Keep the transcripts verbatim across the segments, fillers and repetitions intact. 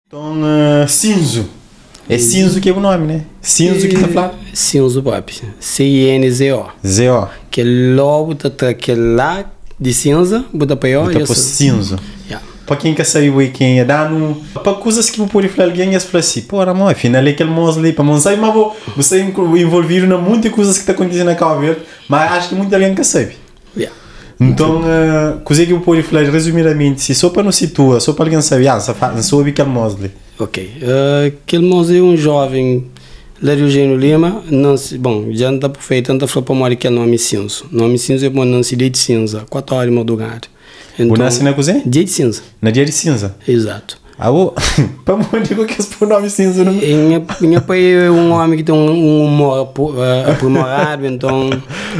Então, uh, Cinzo. É Cinzo que é o nome, né? Cinzo que está falando? Cinzo, papi. C I N Z O. Z O. Que logo está aquele lá de cinza, bota para eu. Bota para Cinzo. Yeah. Para quem quer saber o quem é dano, para coisas que eu posso falar alguém, eles falam assim, pô, amor, afinal é aquele moço ali, para não saber, mas vou, você envolvido em muitas coisas que está acontecendo na Cabo Verde, mas acho que muita alguém quer saber. Yeah. Então, uh, coisa que eu posso falar resumidamente, se só para não situar, só para alguém saber, ah, não sabe aquele moço ali. Ok. Uh, aquele moço é um jovem lá de Eugênio Lima, não se, bom, já não está perfeito, não está falando para morrer que é nome cinza. Nome cinza é bom, não se dia de cinza, quatro horas de madrugada. Então, o nasce na cozinha? Dia de cinza. Na dia de cinza? Exato. Ah, o para morrer digo que é o nome cinza, não? Minha, minha pai é um homem que tem um humor aprimorado, então...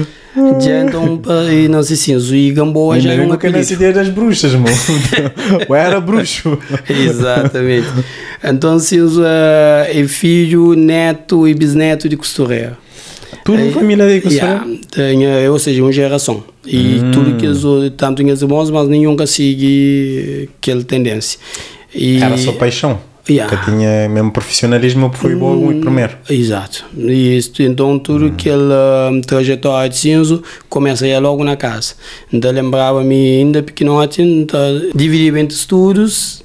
Já então, e não sei cinza, e Gamboa já é um apelido. Nessa ideia das bruxas, mano. Ou era bruxo. Exatamente. Então, cinza é filho, neto e bisneto de costureira. Tudo é, família de costureira? Yeah, ou seja, uma geração. E hum. tudo que eles, tanto os irmãos, mas nenhum que segue aquela tendência. E, era só paixão? Yeah. Que tinha mesmo profissionalismo, foi bom muito primeiro. Exato. E isso, então tudo hum. aquela um, trajetória de cinza começa aí logo na casa. Então lembrava-me ainda pequenote, então dividia entre estudos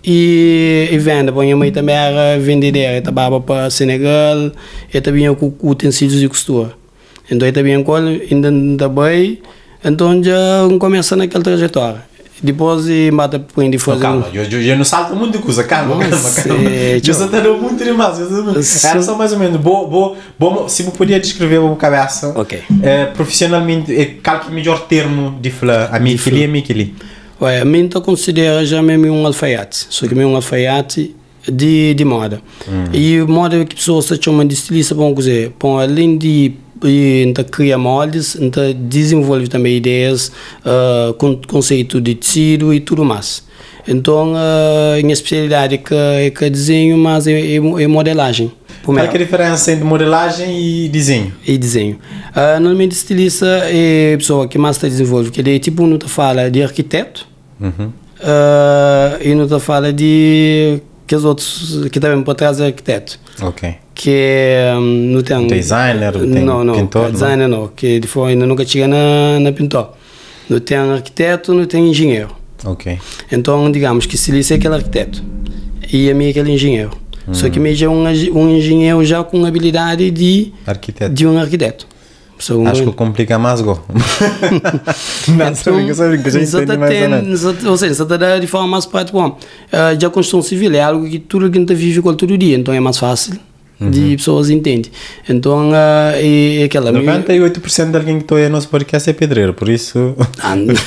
e, e venda. Bom, minha mãe também era vendedeira, ela trabalhava para Senegal, ela também com utensílios de costura. Então ela também ainda também, então já começa naquela trajetória. Depois mata para de fazer. Não, calma, eu, eu, eu não salto muito de coisa, calma, calma, calma. É, eu só tenho muito demais. Era só mais ou menos. Bo, bo, bo, se eu podia descrever a cabeça, okay. é, profissionalmente, é, qual que é o melhor termo de falar? A minha filha é a minha filha. A mim eu considero já mesmo um alfaiate, só que é um alfaiate de, de moda. Hum. E moda que pessoas se chamam de estilista, bom dizer, bom, além de e então cria moldes, então desenvolve também ideias, uh, con conceito de tecido e tudo mais. Então, uh, a minha especialidade é que, é que desenho, mas é, é, é modelagem. Qual é a diferença entre modelagem e desenho? E desenho. Uh, normalmente, estilista é a pessoa que mais está desenvolve, que ele tipo não fala de arquiteto, uhum. uh, e não fala de que os outros que também por trás é arquiteto. Ok. Que um, não tem designer, tem não, não, pintor, designer não, não que de fora ainda nunca chega na, na pintor. Não tem arquiteto, não tem engenheiro. Ok. Então, digamos que se ele é aquele arquiteto e a mim é aquele engenheiro. Hum. Só que mesmo é um, um engenheiro já com habilidade de arquiteto. De um arquiteto. So, acho que complica mais go. Não, sabe que sabe que já entende mais ou menos. Ou seja, está de forma mais prática. Bom, uh, já a construção civil é algo que tudo que a gente vive todo dia, então é mais fácil. Uhum. De pessoas entendem. Então, uh, é, é aquela... noventa e oito por cento de alguém que está aí no nosso podcast é pedreiro, por isso... Ah, não.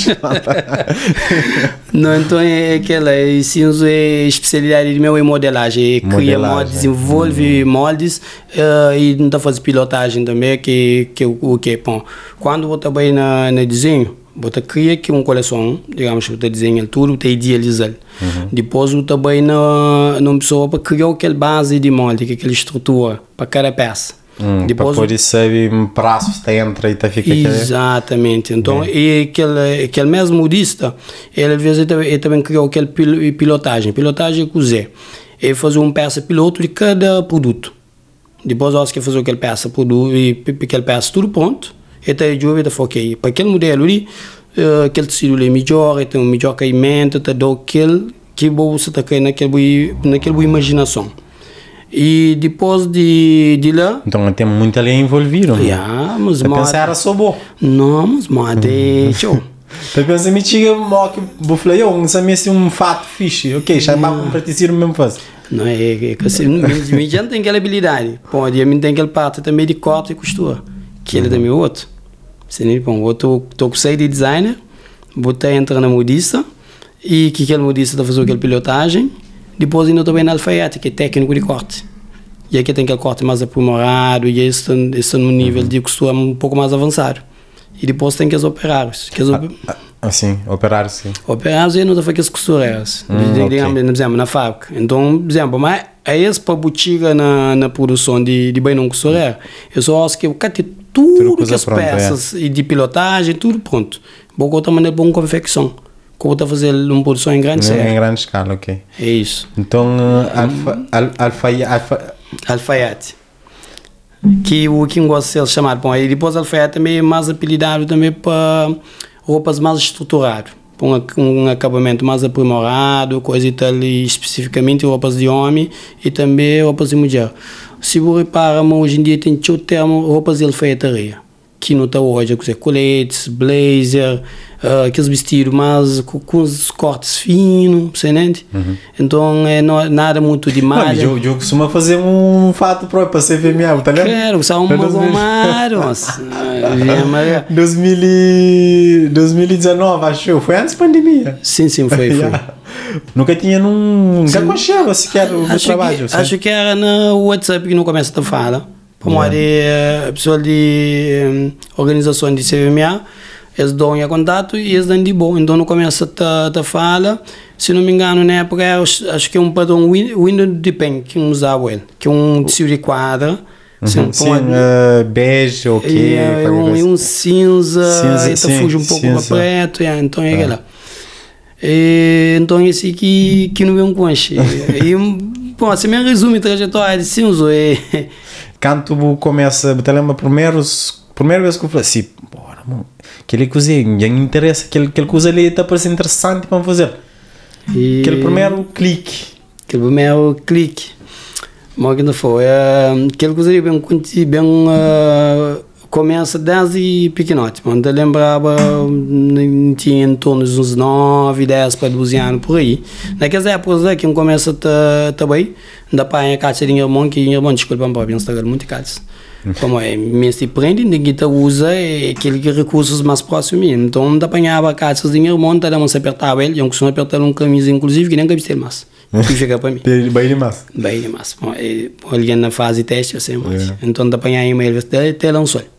Não, então é aquela... É, cinza é especialidade de meu é modelagem. É cria moldes, desenvolve uhum. moldes uh, e não está fazendo pilotagem também, que, que o que é bom. Quando eu trabalho na, na desenho, você cria aqui uma coleção, digamos, você desenha tudo, você idealiza. Uhum. Depois você também não não pessoa para criar aquela base de molde, aquela estrutura para cada peça. Hum, depois para poder saber um prazo está entra e está fica exatamente. Então é. E aquele aquele mesmo modista, ele às vezes ele também criou aquela pilotagem, pilotagem é cozer. Ele faz uma peça piloto de cada produto. Depois acho que fazer aquela peça produto e aquela peça tudo pronto. Então, eu vou ok, para aquele modelo ali, uh, aquele tecido é melhor, tem um melhor caimento, tem aquele que você está caindo naquele naquela boa imaginação. E depois de, de lá... Então, tem muita lei envolvida, não? Yeah, mas eu pensei era só bom. Não, mas moda é show. Eu pensei, me tinha que eu falei, eu não sabia se um fato fixe, ok, já vai para praticar o mesmo faz. Não, é que assim, me já tem aquela habilidade. Pode, eu tem aquela parte também de corte e costura, que ele também é outro. Sim, bom, eu estou com seis de designer, botei entra na modista e que aquele modista está fazendo aquela pilotagem, depois ainda estou bem na alfaiate, que é técnico de corte. E aqui tem aquele corte mais aprimorado e está num nível uhum. de costura um pouco mais avançado. E depois tem que os operários. Que os op... ah, ah, sim, operários, sim. Operários e não está fazendo as costureiras, hum, de, okay. de, exemplo, na fábrica. Então, por exemplo, mas é esse para botiga na, na produção de, de bem não costureira. Eu só acho que eu catei tudo, tudo que as pronto, peças é. E de pilotagem, tudo pronto. Vou outra maneira para uma confecção. como está a fazer uma produção em grande Em escala. grande escala, ok. É isso. Então, uh, alfa, al, alfa, alfa, Alfaiate. Que o que eu gosto de ser chamado. Bom, e depois alfaiate também é mais apelidado também para roupas mais estruturadas. Para um, um acabamento mais aprimorado, coisa e tal, e especificamente roupas de homem e também roupas de mulher. Se você repara, hoje em dia tem todo termo roupas de alfaiataria. Que não está hoje, é coletes, blazer, uh, aqueles vestidos mais com, com os cortes finos, você entende? Uhum. Então é não, nada muito de malha. Eu, eu costumo fazer um fato próprio para C V M A, tá ligado? Quero, só um gomaros. dois mil e dezenove, acho, foi antes da pandemia. Sim, sim, foi. foi. Nunca tinha num. Nunca conchava sequer o meu trabalho. Que, acho que era no WhatsApp que não começa a falar. Como yeah. de pessoal de um, organização de C V M A, eles dão em contato e eles dão de bom. Então, não começa a falar. Se não me engano, na época, acho, acho que é um padrão window de pen que usava ele, que é um tecido de quadra. Uhum. Sim, uh, bege ou que é, é um, um cinza, cinza sim, fuge um pouco para preto, yeah, então é aquela. E, então esse aqui que não é um conche. E bom, assim me resume a trajetória de cinza. É. Quando tu começa, te lembra primeiros, primeira vez que eu falei assim, bora, mano, aquele cozinho, já me interessa, aquele, aquele coisa ali está parecendo interessante para fazer. E aquele primeiro clique. Aquele primeiro clique. Mas que não foi, uh, aquele coisa ali bem, bem uh, começa desde pequenote. Quando eu lembrava, tinha em torno de uns nove, dez para doze anos por aí. Naquelas épocas lá que começa a também, da pai a casa de irmão, que irmão, desculpa, para pensar muito casa. Como é, me se prende, ninguém usa aqueles recursos mais próximos. Então, eu apanhava a casa de irmão, então se apertava ele, eu costumo apertar um camisa, inclusive, que nem cabeceira mais. Que chega para mim. Bem demais. Bem demais. Alguém na fase de teste, assim, mas. Yeah. Então, eu apanhava ele até lá um sol.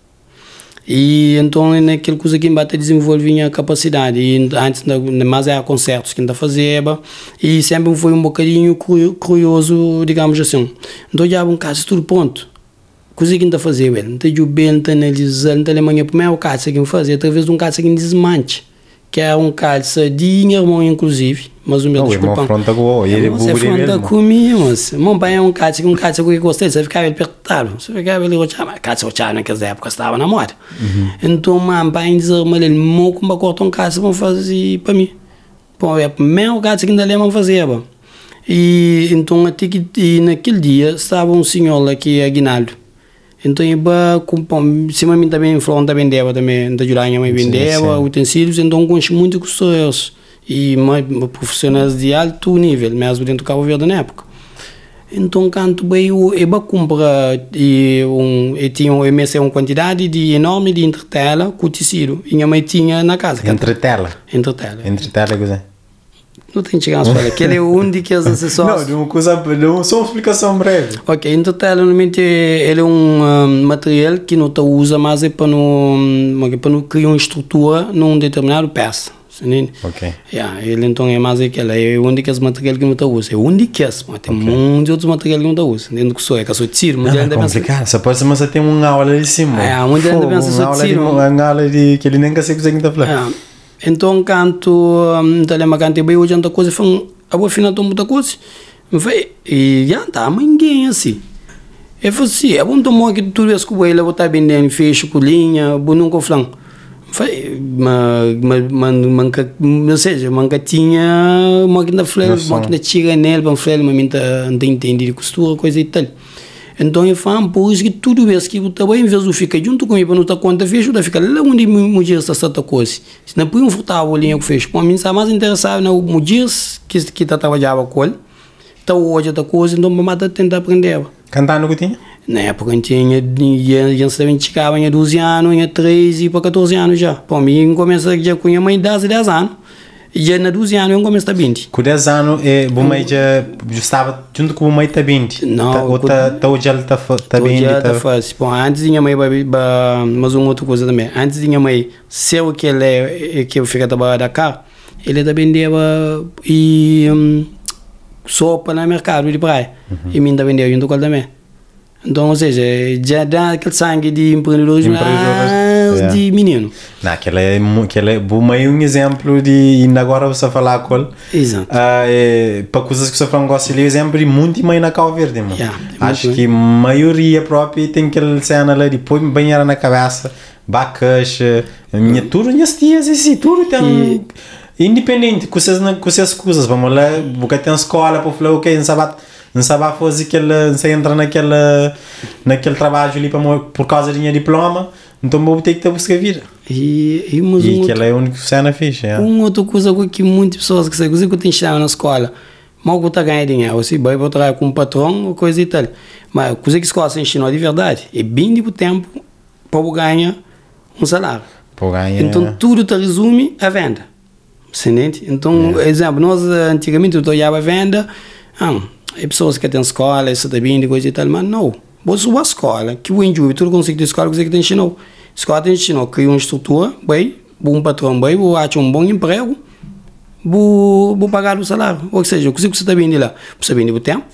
E então, naquele coisa que bate desenvolver a capacidade. E antes, mais era concertos que ainda fazia. E sempre foi um bocadinho curioso, digamos assim. Então, já um caso tudo pronto. Coisa que ainda fazia, velho. Não tenho bem, não tenho analisando, não tenho amanhã. Primeiro caso que eu fazia, através de um caso que desmante. Que é um calça de irmão, inclusive. Mas o meu não, desculpa. Não, fronta com ele. Você fronta comigo, mas. Meu pai é um calça que um calça que eu gostei. Você ficava ele apertado. Você ficava ele roteado. Mas calça roteado naquelas épocas estava na moda. Uhum. Então, meu pai dizia, mas ele não como cortar um calça para fazer para mim. Bom, é o primeiro calça que ainda lembra fazer. Bom. E então, até que e naquele dia, estava um senhor lá que é Aguinaldo. Então, eu, se a mim também falou, também deva, também, da Juranha, mãe vendeva, utensílios, então, conheço muito com os e profissionais de alto nível, mesmo dentro do Cabo Verde na época. Então, quando veio, eu compra e um, eu tinha uma quantidade de enorme de entretela com tecido, e minha mãe tinha na casa. Entretela? Entretela. Entretela, que é? Não tem que chegar a falar, aquele é um daqueles acessórios. Não, de uma coisa, de uma, só uma explicação breve. Ok, então, normalmente, ele é um, um material que não se usa, mas é para não, para não criar uma estrutura num determinado peça. Ok. Yeah, ele então é mais aquele, é um daqueles materiais que não se usa. É um daqueles, mas tem okay. muitos outros materiais que não se usa. Dentro do que sou, é que eu sou tiro. Não, é complicado, só pode ser, mas tem uma aula ali em cima. É, muita gente pensa que sou tiro. Uma aula de que ele nem consegue conseguir falar. Então, quando eu lembro que eu veio hoje outra coisa, foi a boa final de muita coisa. E já está, mas ninguém assim. Eu falei assim, é bom tomar que tudo isso que eu vou estar vendendo, fecho com linha, bom nunca flan. Foi, mas, ou seja, manca tinha máquina de flare, máquina de tirar nele, para flare, mas não tem entendido costura, coisa e tal. Então eu falo, por isso que tudo isso que eu também, em vez de ficar junto comigo para não estar conta, fecho, eu ficar lá onde mulher está certa coisa. Se não põe um furtava a linha que fecho, para mim está mais interessado na mulher que que está trabalhando com ele, está hoje outra coisa, então eu vou tentar aprender. Cantando o que tinha? Na época eu tinha, eu também chegava em doze anos, em treze para catorze anos já. Para mim, eu comecei já com a minha mãe de dez anos. E já na doze anos eu comecei a vinte. Com dez anos, a mãe já estava junto com a mãe está vinte? Não. Ou está hoje ela está vinte? Está fácil. Bom, antes de minha mãe, mas uma outra coisa também. Antes de minha mãe ser o que ele é, que eu fico trabalhando cá, ele também dava e um, sopa no mercado de praia. Uhum. E mim também deu junto com ele também. Então, ou seja, já dá aquele sangue de empreendedorismo. Ah, desde yeah. menino. Não, aquele é, aquele é meio um exemplo de ainda agora você falar com ele. Exato. Uh, é, para coisas que você fala um gosto de exemplo de muito e meio na Cabo Verde, mano. Yeah, acho que a maioria própria tem aquele cena ali de põe banheira na cabeça, bacaxa, minha tudo, minhas tias, esse tudo tem. E, independente, com essas, com essas coisas, vamos lá, porque tem escola para falar, ok, não sabe, não sabe fazer aquele, não sei entrar naquele, naquele trabalho ali para, por causa do minha diploma, então vou ter que ter buscar vida. E, e, e um aquela outro, é a única cena fixe. É. Uma outra coisa que muitas pessoas que sei, coisa que eu tenho ensinado na escola, mal que eu ganhar dinheiro, se vai para trabalhar com um patrão ou coisa e tal, mas coisa que a escola se ensinou de verdade, é bem de tempo para ganhar um salário. Ganhar, então é. tudo te resume a venda. Entende? Então, é. exemplo, nós antigamente eu olhava a venda, ah, é pessoas que têm escola, isso também, coisa e tal, mas não. Você vai à escola, que o índio, tudo consegue ter escola, coisa que te ensinou. A escola te ensinou, cria uma estrutura, bem, um patrão bem, vou achar um bom emprego, vou, vou pagar o salário. Ou seja, o que você está vendo lá? Você vende o tempo,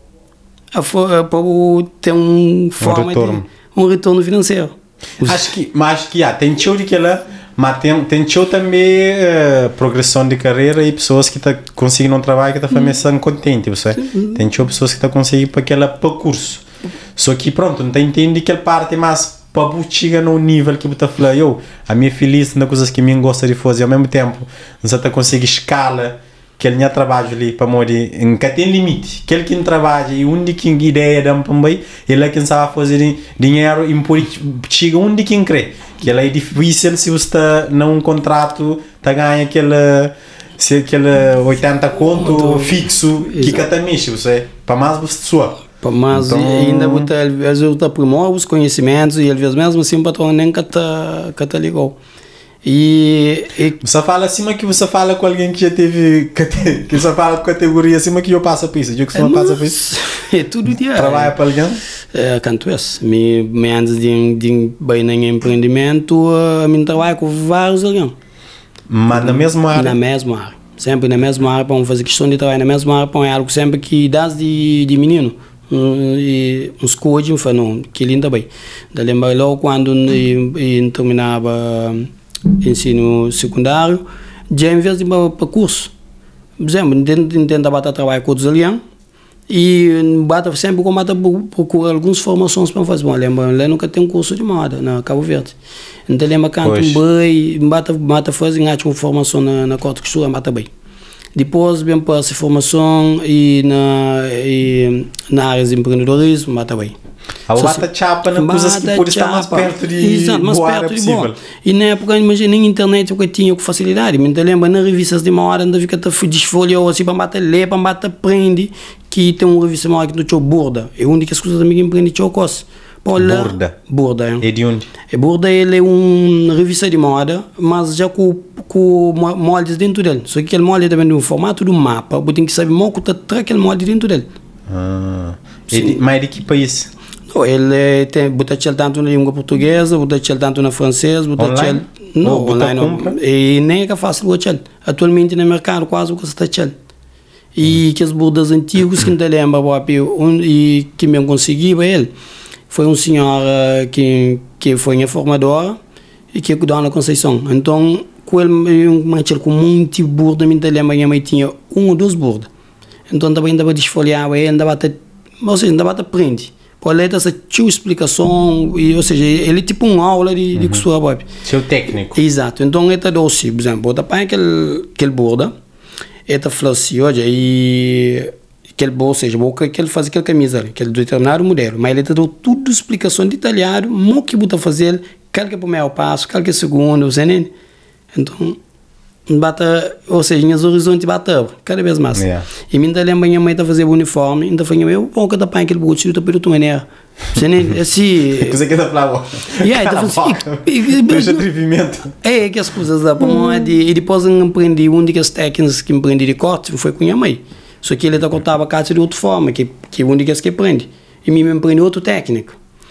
para ter um forma um retorno. de um retorno financeiro. Acho que, mas acho que ah, tem show de que lá, mas tem, tem show também uh, progressão de carreira e pessoas que tá conseguindo um trabalho que estão hum. são contentes, você tem show pessoas que estão conseguindo para aquele percurso. Só que pronto, não tem entendido aquela parte mais para chegar no nível que você fala, eu, a minha feliz nas coisas que me gosta de fazer ao mesmo tempo, você está conseguindo escala que ele não trabalha ali para morrer, nunca tem limite, aquele que não trabalha e onde que ideia dá para mim, ele é quem sabe fazer dinheiro e por chega onde quem crê, que ele é difícil se você está num contrato, está ganha aquele se aquele oitenta conto fixo que cada mês, você para mais você sua. Mas então, ainda você às vezes você aprimora os conhecimentos e às vezes mesmo assim o patrão nem que tá que ligou. E, e você fala acima que você fala com alguém que já teve que você fala com categoria acima que eu passo por isso, eu que você é, passa por isso. É tudo dia. Trabalha para alguém? É, canto isso. Me, me antes de de bem em empreendimento, a mim trabalho com vários alguém. Mas na mesma área. Na mesma área. Sempre na mesma área para fazer questão de trabalhar na mesma área para algo sempre que dá de de menino. Um, e uns coaching foi não que linda bem. Da lembra logo quando eu terminava ensino secundário, já em vez de para curso, por exemplo, tentava trabalhar com os alianos e bata sempre como bata procura algumas formações para fazer. Bom, lembra, lá nunca tem um curso de moda na Cabo Verde. Então lembra canto bem, bata bata fazer uma formação na na corte costura, bata bem. Depois vem para essa formação e na e na área de empreendedorismo, bata bem. A bata chapa na coisas que pode estar mais perto de exato, mais perto de bom. E na época, imagina, nem internet eu tinha com facilidade. Me lembro, nas revistas de uma hora, ainda fica desfolhou assim, para bater ler, para bater aprende, que tem uma revista maior que não tinha Burda. É onde que as coisas também aprende tinha coisa. Burda. Burda, é. E de onde? É Burda, ele é uma revista de moda, mas já com, com moldes dentro dele. Só que aquele molde também no formato do mapa, você tem que saber como que está aquele molde dentro dele. Ah. E, mas de que país? Ele tem, bota tanto na língua portuguesa, bota tanto na francesa, bota online? Não, online não. E nem é que é fácil botar. Atualmente no mercado quase o que está chel. E que as burdas antigos que não lembra e que me consegui para ele foi um senhor que que foi minha formadora e que cuidou na Conceição. Então com ele um manchel com muito burda, me lembra minha mãe tinha um ou dois burdas. Então também andava desfolhar ele, andava até, ou seja, andava até prende. Qual é essa tua explicação, e, ou seja, ele é tipo uma aula de, de costura, uhum. Seu técnico. Exato, então ele está doce, por exemplo, ele põe aquele, aquele borda, ele está falando assim, olha, e aquele borda, ou seja, que ele faz aquela camisa, aquele determinado modelo, mas ele está dando tudo explicação detalhada, o que ele está fazendo, qual que é o primeiro passo, qual que é o segundo, você nem? Então, bata, ou seja, os horizontes batem cada vez mais. Yeah. E minha lembra minha mãe está fazendo o uniforme, ainda foi meu, bom que está para aquele bolso, está para outra maneira. Você nem assim. Coisa que está para e aí está fazendo. Deixa atrevimento. É que as coisas da para e depois eu aprendi um das técnicas que aprendi de corte foi com minha mãe. Só que ele está contava a casa de outra forma, que que um das que aprende. E me aprendi outra técnica.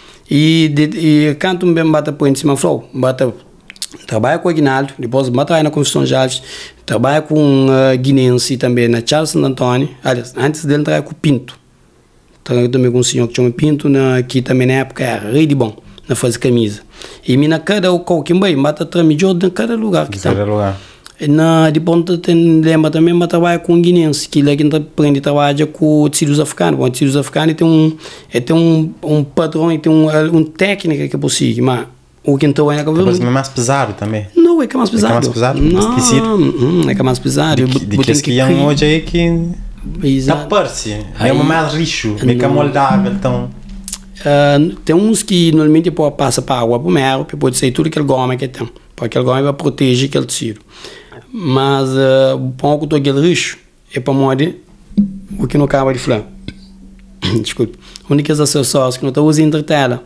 E de, e canto me bata por em cima flow, bata trabalho com o Aguinaldo, depois trabalho na Construção Jales, trabalho com uh, Guinense também na Charles Santo Antônio. Aliás, antes dele trabalho com o Pinto. Trabalho também com um senhor que chama Pinto, na, que também na época era rei de bom, na fazer camisa. E mina cada o qual que vai, mata tramijou de cada lugar que Cada lugar. Na de ponta tem lembra também mas trabalha com guineense que lá que aprende trabalha com tecidos africanos. Bom, tecidos africanos tem um é tem um um padrão e tem um um técnica que é possível, mas o que então é que Mas é mais pesado também. Não, é que é mais pesado. É mais pesado. Não, hum, é que é mais pesado. De, de que esse que é um hoje aí que exato. Taparse. É uma mais richo, meio que moldável, então. Uh, tem uns que normalmente pode passar para água primeiro, pode ser tudo aquele goma que tem, porque aquele goma vai proteger aquele tecido. Mas uh, o pouco do aquele richo é para morrer o que não acaba de falar. Desculpe. Únicas acessórios que não está usando entre tela.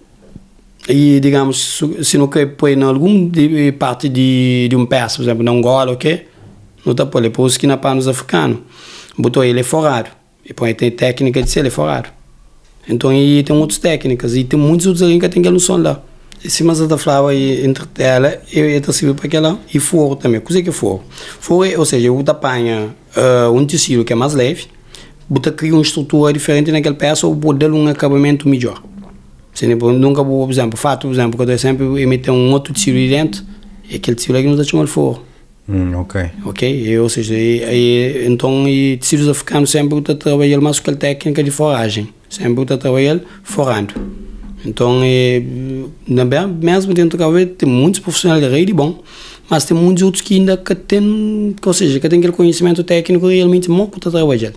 E, digamos, se não quer pôr em alguma parte de, de um peça, por exemplo, na Angola, ok? Não está por por isso que na panos africano. Botou ele forado. E põe tem técnica de ser ele forado. Então, e tem outras técnicas. E tem muitos outros ali que tem que não são lá. E se mais da flava entre tela, é possível para aquela. E forro também. O que é que é forro? Forro, é, ou seja, o apanha uh, um tecido que é mais leve, bota cria uma estrutura diferente naquela peça ou bota um acabamento melhor. Se nunca vou, por exemplo, fato, por exemplo, que eu dou sempre emitir um outro tecido de dentro, e aquele tecido aqui não está chamando forro. Hum, ok. Ok? E, ou seja, e, e, então, e tecidos africanos sempre está trabalhando mais com a técnica de forragem. Sempre está trabalhando forrando. Então, e, mesmo dentro da cabeça, tem muitos profissionais de rede bom, mas tem muitos outros que ainda que têm, ou seja, que têm aquele conhecimento técnico realmente muito para trabalhar.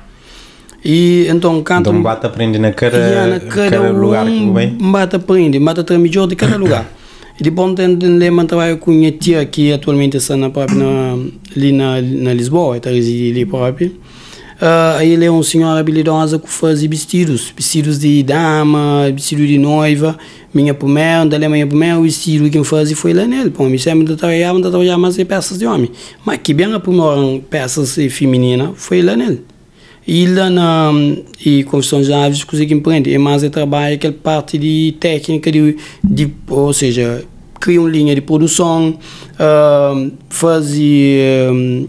E então, quando então bate aprende na cada, yeah, na cada, cada um, lugar que vem. Bate aprende, bate melhor de cada lugar. E depois tem lembra trabalho com minha tia que atualmente está na própria na, ali na, na Lisboa, está reside ali próprio. Uh, ele é um senhor habilidoso que faz vestidos, vestidos de dama, vestido de noiva. Minha primeira, da minha primeira vestido que eu fazia foi lá nele. Pô, me sempre trabalhava, trabalhava mais em peças de homem, mas que bem a primeira peças femininas foi lá nele. E lá na e construção de aves, coisa que empreende, é mais é trabalho aquela parte de técnica, de, de, ou seja, cria uma linha de produção, uh, fazer, uh,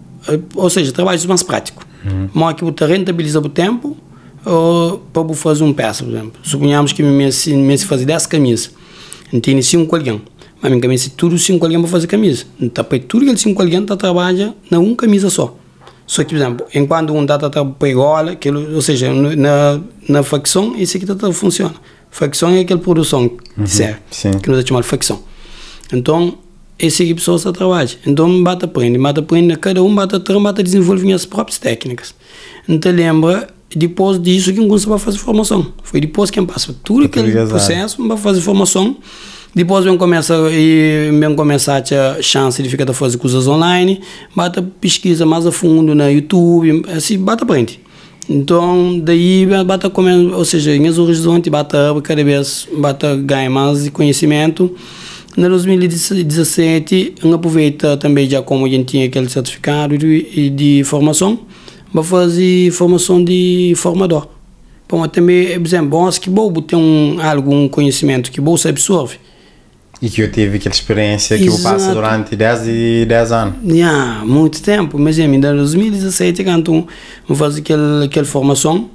ou seja, trabalhos mais práticos. Uhum. Mas que você rentabiliza o tempo uh, para fazer um peça, por exemplo. Suponhamos que me se fazer dez camisas, não tem cinco alguém, mas me caminho tudo cinco alguém para fazer camisa. Então, para tudo aquele cinco alguém está trabalha na uma camisa só. Só que, por exemplo, enquanto um data está igual, aquilo, ou seja, na, na facção, isso aqui tá, funciona. Facção é aquela produção, uhum, certo? Sim. Que nós chamamos de facção. Então, esse aqui pessoas está trabalhando. Então, bate aprende, bate aprende, cada um bate bate desenvolver as próprias técnicas. Então, lembra, depois disso que começa a fazer formação. Foi depois que passa tudo aquele processo para fazer formação. Depois vem começar e vem começar a ter chance de ficar a fazer coisas online, bata pesquisa mais a fundo na YouTube, assim bata aprende. Então daí bata começa, ou seja, em esse horizonte bata cada vez bata ganha mais conhecimento. Em dois mil e dezessete eu aproveita também já como a gente tinha aquele certificado de, de formação, para fazer formação de formador. Bom, também, por exemplo, bom, que bom ter um algum conhecimento que bom se absorve. E que eu tive aquela experiência que eu passo durante dez anos. Yeah, muito tempo, mas em dois mil e dezessete, quando eu fazer aquela, aquela formação,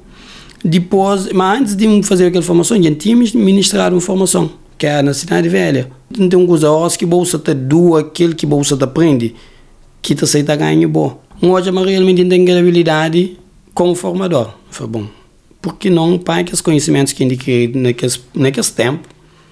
depois, mas antes de fazer aquela formação, a gente tinha ministrado uma formação, que é na Cidade Velha. Tem um coisa horas que bolsa te doa aquele que bolsa te aprende, que te aceita ganho bom. Hoje, mas realmente tem aquela habilidade como formador. Foi bom. Por que não, para que os conhecimentos que indiquei naqueles, naqueles tempos,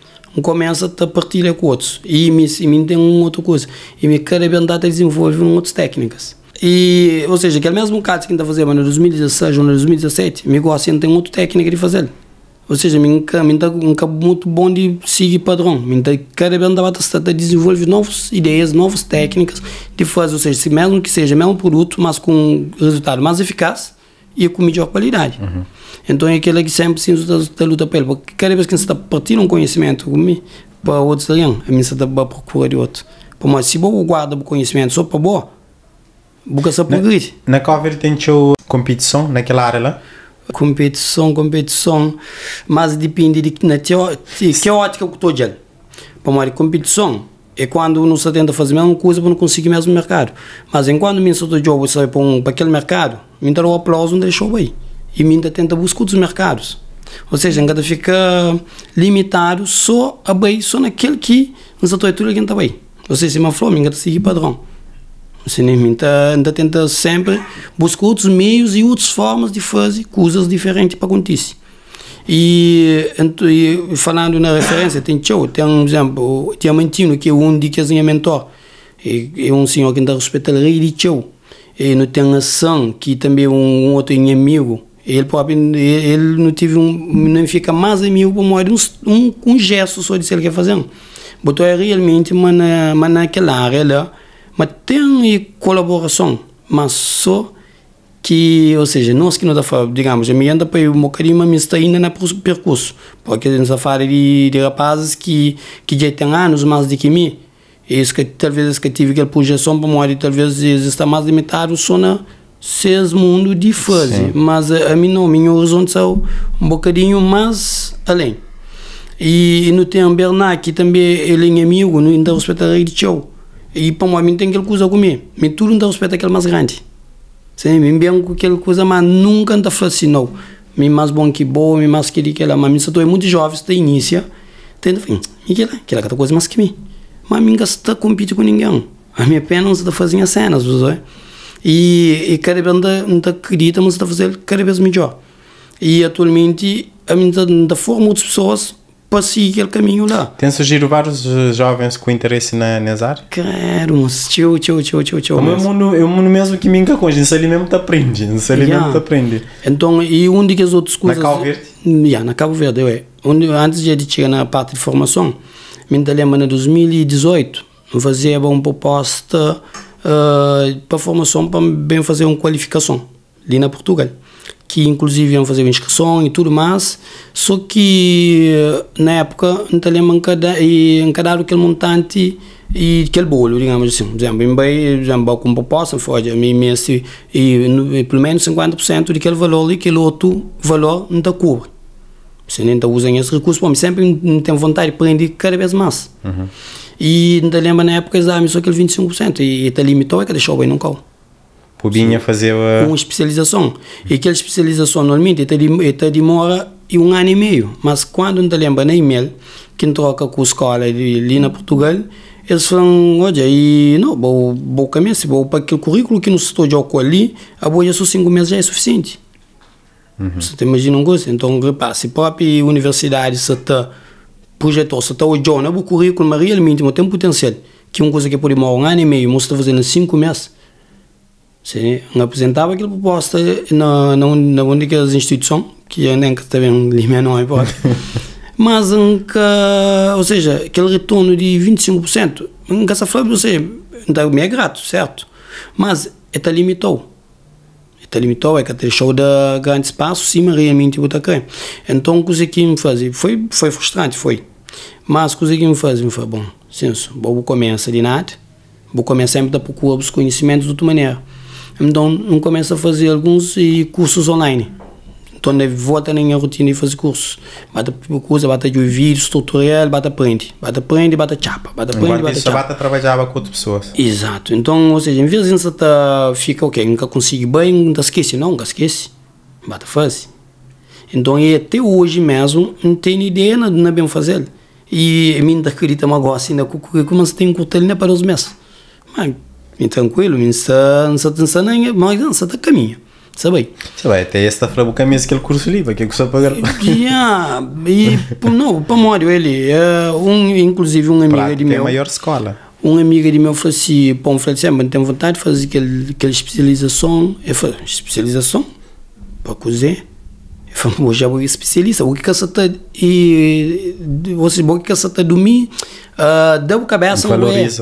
começa a partilhar com outros e me, e me tem uma outra coisa e me cada vez a desenvolver outras técnicas e, ou seja, que é o mesmo caso que a gente está fazendo no dois mil e dezesseis ou no dois mil e dezessete, me gosta de ter outra técnica de fazer, ou seja, me está muito bom de seguir padrão, me tá, cada vez a desenvolver novas ideias, novas técnicas de fazer, ou seja, se mesmo que seja o mesmo produto, mas com resultado mais eficaz e com melhor qualidade. Uhum. Então é aquele que sempre precisa da luta para ele, porque cada vez que você está partindo um conhecimento comigo, para outros ali, a mim você está para procurar de outro. Mas se você guarda o conhecimento só para boa, você está para progredir. Na Covid tem competição naquela área lá? Competição, competição, mas depende de na teoria, que ótica que estou dizendo. Para competição é quando não se tenta fazer a mesma coisa para não conseguir o mesmo mercado. Mas enquanto eu estou jogo para, um, para aquele mercado, eu dou o aplauso onde deixou bem. E ainda tenta buscar outros mercados. Ou seja, ainda fica limitado só a bem, só naquele que nos atuais tudo que está bem. Ou seja, se uma flor, ainda seguir padrão. Assim, ainda tenta sempre buscar outros meios e outras formas de fazer coisas diferentes para acontecer. E, e falando na referência, tem tchau, tem um exemplo, o Diamantino, que é um de que é minha mentor, é, é um senhor que ainda respeita o rei de tchau. E não tem a Sam, que também é um, um outro amigo. Ele próprio, ele, ele não tive um, não fica mais amigo por modo um, um, um gesto só de se ele quer fazer. Botou é realmente, mas, na, mas naquela área lá, mas tem colaboração, mas só que, ou seja, nós que não está falando, digamos, a minha anda para um bocadinho, mas está ainda no percurso, porque a gente está falando de, de rapazes que, que já têm anos mais do que mim, e que, talvez que tive aquela projeção para modo, talvez está mais limitado só na seis mundo de fazer, mas a, a mim não, a minha horizonte é um bocadinho mais além. E, e não tem o Bernard, que também ele é amigo, não ainda respeita a rei de tchau. E para mim tem aquela coisa comigo, mas tudo não respeita aquele mais grande. Sim, me bem com aquela coisa, mas nunca está fascinado. Me mais bom que bom, me mais que aquela, mas me estou muito jovem, está inicia, tendo fim, aquela, aquela outra coisa mais que mim. Mas mim está competindo com ninguém. A minha pena não está fazendo as cenas, você. E, e cada vez não está acredita, mas está fazendo cada vez melhor. E atualmente a mim está formando outras pessoas para seguir aquele caminho lá. Tem surgido vários jovens com interesse na, nessa área? Claro, mas tchau, tchau, tchau, tchau, tchau. É um mundo mesmo que me encaconha, não sei ali mesmo te aprende, não sei ali yeah. mesmo te aprende. Então, e onde que as outras coisas... Na Cabo Verde? Yeah, na Cabo Verde, é. Onde, antes de chegar na parte de formação, me lembro, em dois mil e dezoito, eu fazia uma proposta uh, para formação, para bem fazer uma qualificação, ali na Portugal. Que inclusive iam fazer inscrição e tudo mais, só que na época não encadaram aquele montante e aquele bolo, digamos assim. Por exemplo, em bem, com proposta, foi a mim mesmo, e pelo menos cinquenta por cento daquele valor e aquele outro valor não está cobre. Se nem está usando esse recurso, bom, sempre não tem vontade de aprender cada vez mais. Uhum. E não lembro na época exame só aquele vinte e cinco por cento e está limitado é que deixou bem no carro. Podia fazer a... uma especialização. E aquela especialização normalmente até demora um ano e meio. Mas quando não te lembra na e-mail, quem troca com a escola ali na Portugal, eles falam, olha, e não, vou, vou caminhar, se vou para aquele currículo que não se estou ali, a boa só cinco meses já é suficiente. Uhum. Você te imagina um gosto? Então, repara, se a própria universidade se está projetou, se está olhando o currículo, mas realmente não tem potencial, que uma coisa que pode demorar um ano e meio, mas está fazendo cinco meses. Sim, eu apresentava aquela proposta na, na, na única instituição, que eu nem que também lhe não importa, mas, nunca, ou seja, aquele retorno de vinte e cinco por cento, nunca se falou, você então, me é grato, certo? Mas está limitou. Está limitou, é que deixou de grande espaço, sim, mas realmente botar cá. Então, o que que me fazia? Foi, foi frustrante, foi. Mas o que que me fazia? Foi bom, sim, vou começar de nada, vou começar sempre a procurar os conhecimentos de outra maneira. Então, eu começo a fazer alguns cursos online. Então, eu volto na minha rotina de fazer cursos. Bata coisa, bata de vídeos, tutorial, bata aprende. Bata aprende, bata chapa. Bata aprende, bata chapa. Bata trabalhava com outras pessoas. Exato. Então, ou seja, em vez de você tá, fica ok, nunca consegui bem, nunca esquece. Não, nunca esquece. Bata faz. Então, e até hoje mesmo, não tenho ideia de não bem fazer. E a minha acredita uma gosta ainda com o currículo, mas tem que cortar ele para os meses. Mas, bem tranquilo, não está nem, mas não está caminho, sabe? Sabe, até esta frase o caminho aquele curso livre, que é que só pagar. Yeah, e não, para morrer ele, um inclusive um amigo de meu. É a maior escola. Um amigo de meu falou assim, pô, falou assim, mas tem vontade de fazer aquele, aquela especialização, eu falei, especialização para cozer. Eu falei, já vou especialista, o que que você está e você o que você está dormir, dá a cabeça, valoriza.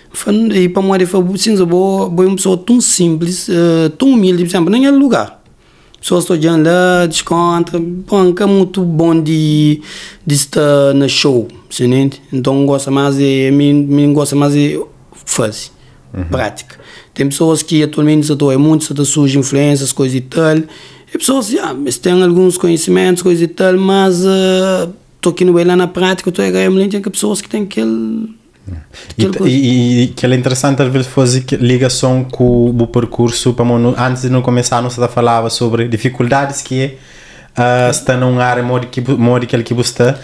E para morrer foi assim, vou vou uma pessoa tão simples, uh, tão humilde, por exemplo, nem é lugar. Pessoas estão olhando lá, desconta, banca muito bom de de estar na show, entende? Então gosta mais de mim, mim gosta mais de fazer, uhum. Prática. Tem pessoas que atualmente estão é muito, estão surge influências, coisas e tal. E pessoas, já, ah, têm alguns conhecimentos, coisas e tal, mas estou uh, aqui no bem lá na prática, estou a ganhar muito com pessoas que têm aquele E, e, e que é interessante às vezes fazer ligação com o percurso para antes de não começar não se falava sobre dificuldades que é uh, está numa área mori que mori que ele que está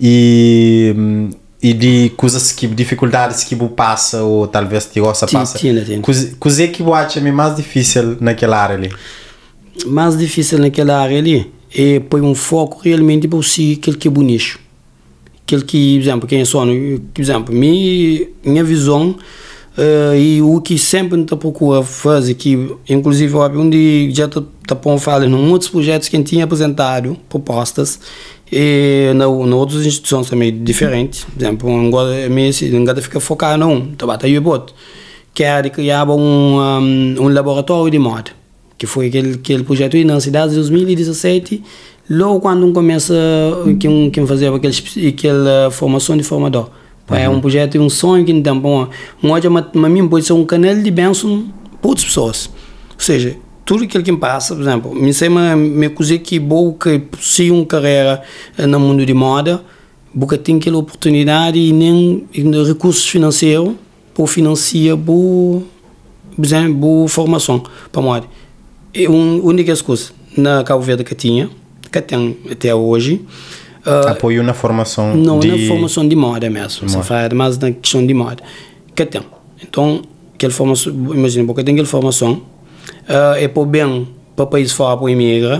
e e de coisas que dificuldades que você passa ou talvez te gosta passa. Coisa é que você acha mais difícil naquela área ali? Mais difícil naquela área ali é pôr um foco realmente para você aquele que é bonito. Aquele que, por exemplo, quem é só, por exemplo, minha, minha visão uh, e o que sempre está procura fazer, que inclusive onde já está a falar em muitos projetos que tinha apresentado, propostas, e na, na outras instituições também diferentes, por exemplo, agora fica focado num, Tabata Yubot, que era de criar um, um, um laboratório de moda, que foi aquele, aquele projeto na cidade de dois mil e dezessete, logo quando começa quem, quem fazia aquele, aquela formação de formador. Uhum. É um projeto, um sonho que então, bom, hoje para mim pode ser um canal de bênção para outras pessoas. Ou seja, tudo aquilo que me passa, por exemplo, me sei me coisa que bom que se uma carreira no mundo de moda, porque tem aquela oportunidade e nem recursos financeiros para financiar boa, boa formação para moda. E uma única coisa na Cabo Verde que tinha, que tem até hoje. Uh, Apoio na formação não, de... na formação de moda mesmo, se faz mais na questão de moda. Que tem. Então, aquela formação, imagina, porque tem aquela formação, uh, é para bem para o país fora, para imigra,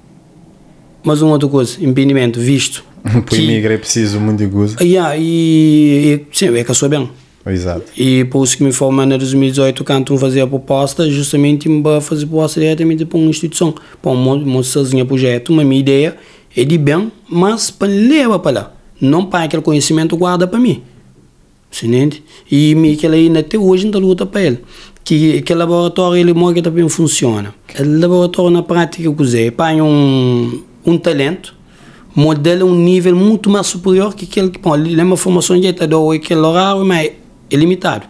mas uma outra coisa, impedimento, visto. Para imigra é preciso muito de coisa. Yeah, e, e sim, é que eu sou bem. Exato. E por isso que me formei em dois mil e dezoito, quando eu fazia a proposta, justamente para fazer proposta diretamente para uma instituição, para um sozinho projeto, uma minha ideia é de bem, mas para levar para lá, não para aquele conhecimento guarda para mim. Você entende? E me que ainda até hoje ainda luta para ele. Que que laboratório ele mostra que também funciona. O laboratório na prática que usei, para um um talento, modela um nível muito mais superior que aquele que pode lembra a formação de etador e aquele horário, mas é limitado.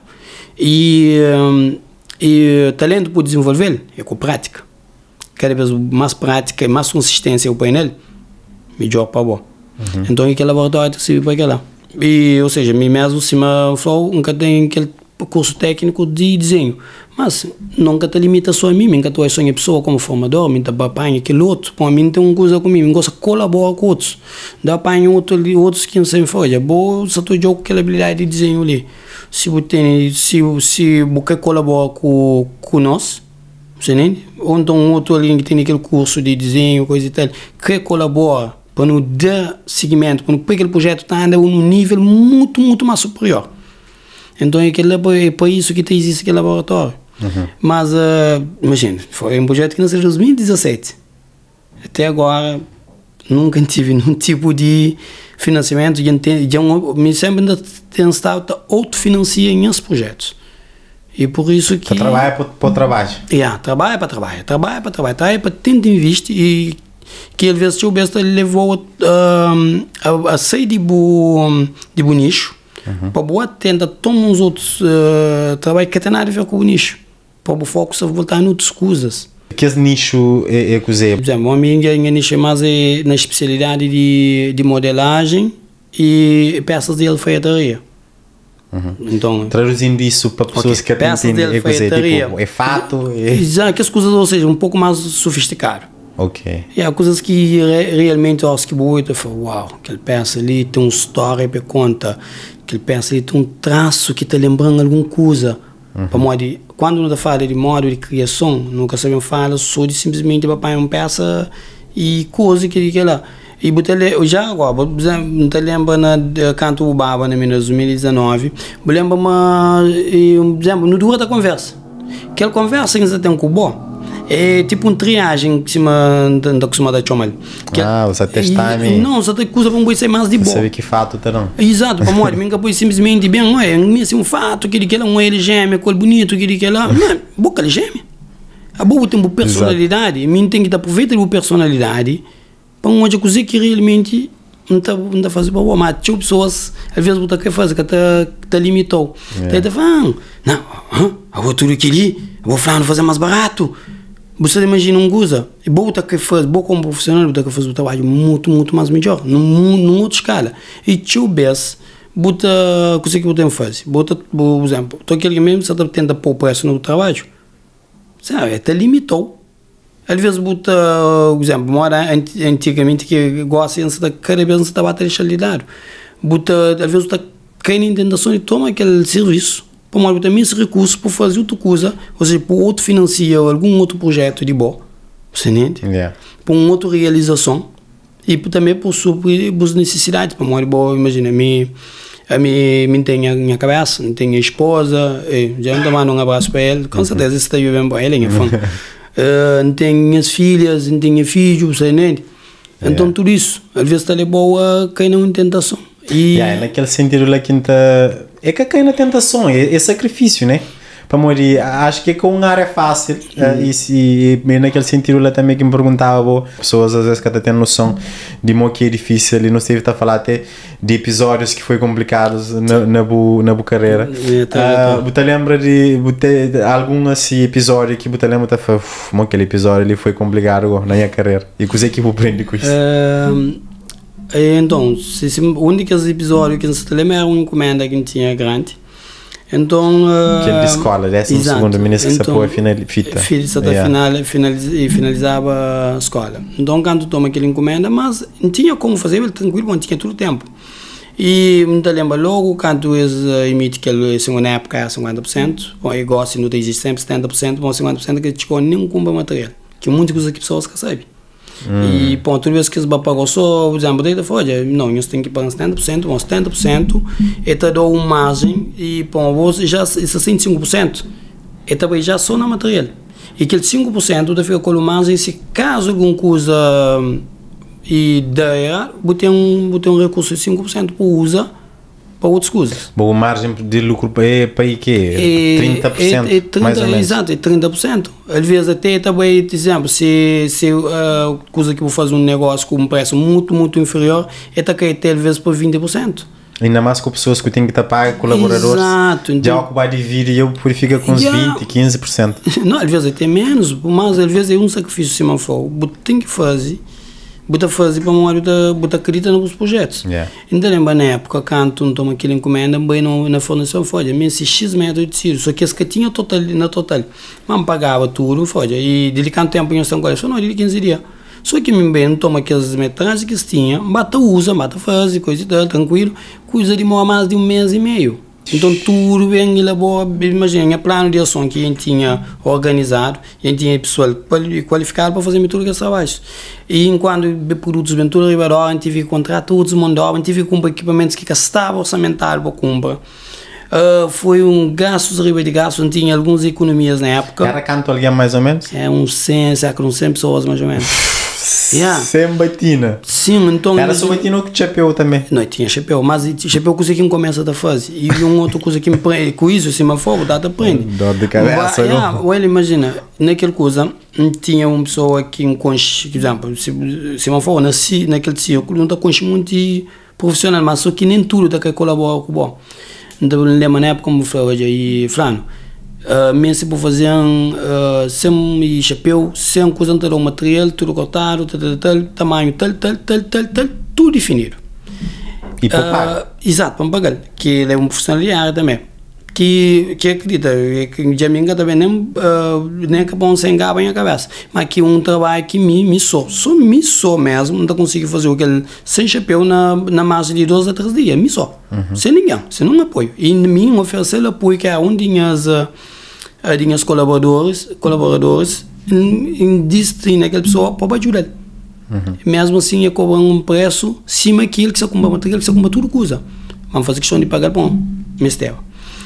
E, um, e o talento para desenvolver é com prática. Cada vez mais prática e mais consistência eu ponho nele, melhor para bom. Uhum. Então, aquele laboratório tem que servir para aquela. E, ou seja, mim mesmo, se me falou, nunca tem aquele curso técnico de desenho. Mas nunca te limita só a mim, nunca tu és só a pessoa como formador, me dá apanha aquele outro. Para mim tem uma coisa comigo, me gosta de colaborar com outros. Dá apanha outro, outros que não sei folha. Boa, só tu jogo aquela habilidade de desenho ali. Se você se, se você colabora com, com nós, você entende? Ou então outro ali que tem aquele curso de desenho, coisa e tal, que colabora para nos dar seguimento, para aquele projeto está andando num nível muito, muito mais superior. Então é, aquele, é para isso que existe aquele laboratório. Uhum. Mas, uh, imagina, foi um projeto que nasceu em dois mil e dezessete. Até agora, nunca tive nenhum tipo de financiamento. Eu sempre ainda tenho estado a autofinanciar em esses projetos. E por isso que... Trabalha para, para o trabalho. Yeah, trabalha para trabalho. Trabalha para trabalho. Trabalha para tentar investir e que às vezes o besta levou uh, a, a sair de bo, de bo nicho. Uhum. Para boa tenta tomar uns outros uh, trabalhos que tem nada a ver com o nicho. Para o foco se voltar em outras coisas. Que esse nicho é, é coisa? Por exemplo, a minha, minha nicho é mais é na especialidade de, de modelagem e peças de alfaiataria. Uhum. Então, traduzindo isso para pessoas okay. que entendem, é coisa, tipo, é fato? É... Exato, as coisas, ou seja, um pouco mais sofisticado. Ok. E há coisas que realmente eu acho que boa, eu falo, uau, aquele peça ali tem uma história para conta, aquele peça ali tem um traço que está lembrando alguma coisa. Uhum. Para modo, quando não fala de modo de criação, nunca sabemos falar só de simplesmente para uma peça e coisa que que lá. E eu já agora, não te lembra na canto o Baba na dois mil e dezenove, me lembra uma, por exemplo, no dura da conversa. Aquela conversa que você tem com o bom. É tipo uma triagem que se está acostumado a chamar. Ah, você testar e, não, você tem coisa para um ser mais de boa. Sabe que fato tá não? Exato, para morrer, nunca pode simplesmente bem, não é, um fato que ele um ele gêmeo, qual bonito que ele lá, não, boca ele gêmeo. A boa tem uma personalidade, mim tem que aproveitar a personalidade para uma coisa que realmente não está não tá fazendo para boa, mas tinha pessoas às vezes você quer fazer que está tá limitou. Yeah. Daí tá falando, não, eu vou tudo aquilo, eu vou falar fazer mais barato. Você imagina um coisa, e bota que faz, bom como profissional, bota que faz o trabalho muito, muito mais melhor, num, num outra escala. E tio Bess, bota, coisa que eu tenho que fazer, bota, por exemplo, tô aquele mesmo, você tenta pôr preço no trabalho, sabe, até limitou. Às vezes, bota, por exemplo, mora antigamente que gosta de cada vez de bater a realidade. Bota, às vezes, está caindo em tentação e toma aquele serviço, para uma também esse recurso para fazer outra coisa, ou seja, para outro financia algum outro projeto de bom, você entende? Yeah. Para uma outra realização e também para suprir as necessidades. Para uma boa, imagina, me a mim, me tem a minha cabeça, tem a esposa, e, já não mando um abraço para ele, com certeza está vivendo bem, ele é fã. Uh, tem minhas filhas, tem filhos, você entende? Então yeah. Tudo isso, às vezes está ali boa, cai na tentação. E yeah, naquele sentido lá quinta é que cai na tentação, é, é sacrifício, né? Para morrer, acho que com um ar é fácil. Uhum. E, se, e naquele sentido lá também que me perguntava, bo, pessoas às vezes que até têm noção de mo que é difícil e não sei se a falar até de episódios que foi complicados na, na, bu, na bu carreira. Você uh, lembra de, de, de algum assim, episódio que você lembra de falar, aquele episódio ali foi complicado na minha carreira? E o que é que eu aprendi com isso? Uh, então, se, se, o único episódio que você lembra era uma encomenda que tinha grande. Então, uh, que é de escola, décimo segundo ministro que então, se final, fita. Fita yeah. final, finaliz, finalizava a escola. Então, quando toma aquela encomenda, mas não tinha como fazer, ele tranquilo, não tinha todo o tempo. E me lembro logo, quando eles emitem que ele, na época era cinquenta por cento, bom, eu gosto, não existe sempre setenta por cento, bom, cinquenta por cento que chegou nem compra material, que muitas coisas que pessoas que sabem. Hum. E bom, toda vez que eles pagam só, por exemplo, daí folha, não, eles têm que pagar setenta por cento, bom, setenta por cento, e te dou uma margem, e bom, você já, sessenta e cinco por cento, e também já só na material. E aquele cinco por cento da fica com a margem, se caso alguma coisa e der, botei um, botei um recurso de cinco por cento para usa para outras coisas. Boa margem de lucro é para aí que trinta por cento, é, é trinta, mais ou menos. Exato, é trinta por cento. Às vezes até também, por exemplo, se, se a uh, coisa que vou fazer um negócio com um preço muito, muito inferior, é até até às vezes para vinte por cento. Ainda mais com pessoas que têm que tapar colaboradores. Exato. Então, já ocupar de vir e eu purifico com uns yeah. vinte, quinze por cento. Não, às vezes até menos, mas às vezes é um sacrifício se não for. Tem que fazer. Bota fazer para uma hora, bota acredita nos projetos. Yeah. Então, lembra na época, quando um toma aquela encomenda, bem na forneceu, folha, mesmo se X metros de tiro, só que esse que tinha total, na total, mas pagava tudo, folha, e dele quanto tempo em São Paulo, só não, de quinze dias. Só que me bem, toma aquelas metragens que tinha, bata usa, bata faz, coisa e tal, tranquilo, coisa demora mais de um mês e meio. Então, tudo bem elaborado, imagina, o plano de ação que a gente tinha organizado, a gente tinha pessoal qualificado para fazer todos os trabalhos. E enquanto produtos bem tudo arriba, a gente teve que contratar todos os mundo, a gente teve que comprar equipamentos que estavam orçamentários para comprar. Uh, foi um gastos arriba de gastos, não tinha algumas economias na época. Era quanto alguém mais ou menos? É uns cem, cerca de uns cem pessoas mais ou menos. Yeah. Sem batina. Sim, então. Era só batina que chapéu também. Não, tinha chapéu, mas chapéu coisa que começa a fazer. E uma outra coisa que me prende, com isso, se me for, dá-te aprende. Dor de cabeça. Yeah, olha, imagina, naquela coisa, tinha uma pessoa que enconche, por exemplo, se, se me for, nasci naquele círculo, não está com muito profissional, mas só que nem tudo está que colaborar com o bom. Então, lembra na época, como falou, e Flano. Uh, mesmo por fazer uh, sem chapéu, sem coisa de material, tudo cortado, tal, tal, tal, tamanho, tal, tal, tal, tal, tal, tudo definido. E para uh, pagar? Exato, para pagar, que ele é um profissional também. Que, que acredita, que já me também nem, uh, nem que bom sem gaba em a cabeça, mas que um trabalho que me, me só, só me só mesmo, não consigo fazer aquele sem chapéu na, na margem de dois a três dias, me só, uhum. Sem ninguém, sem um apoio. E mim oferecer apoio que é onde tinha as, as colaboradores, colaboradores em, em destino aquela pessoa para ajudar. Uhum. Mesmo assim, eu cobro um preço cima daquilo que você compra material, que você compra tudo coisa. Vamos fazer questão de pagar bom, mistério.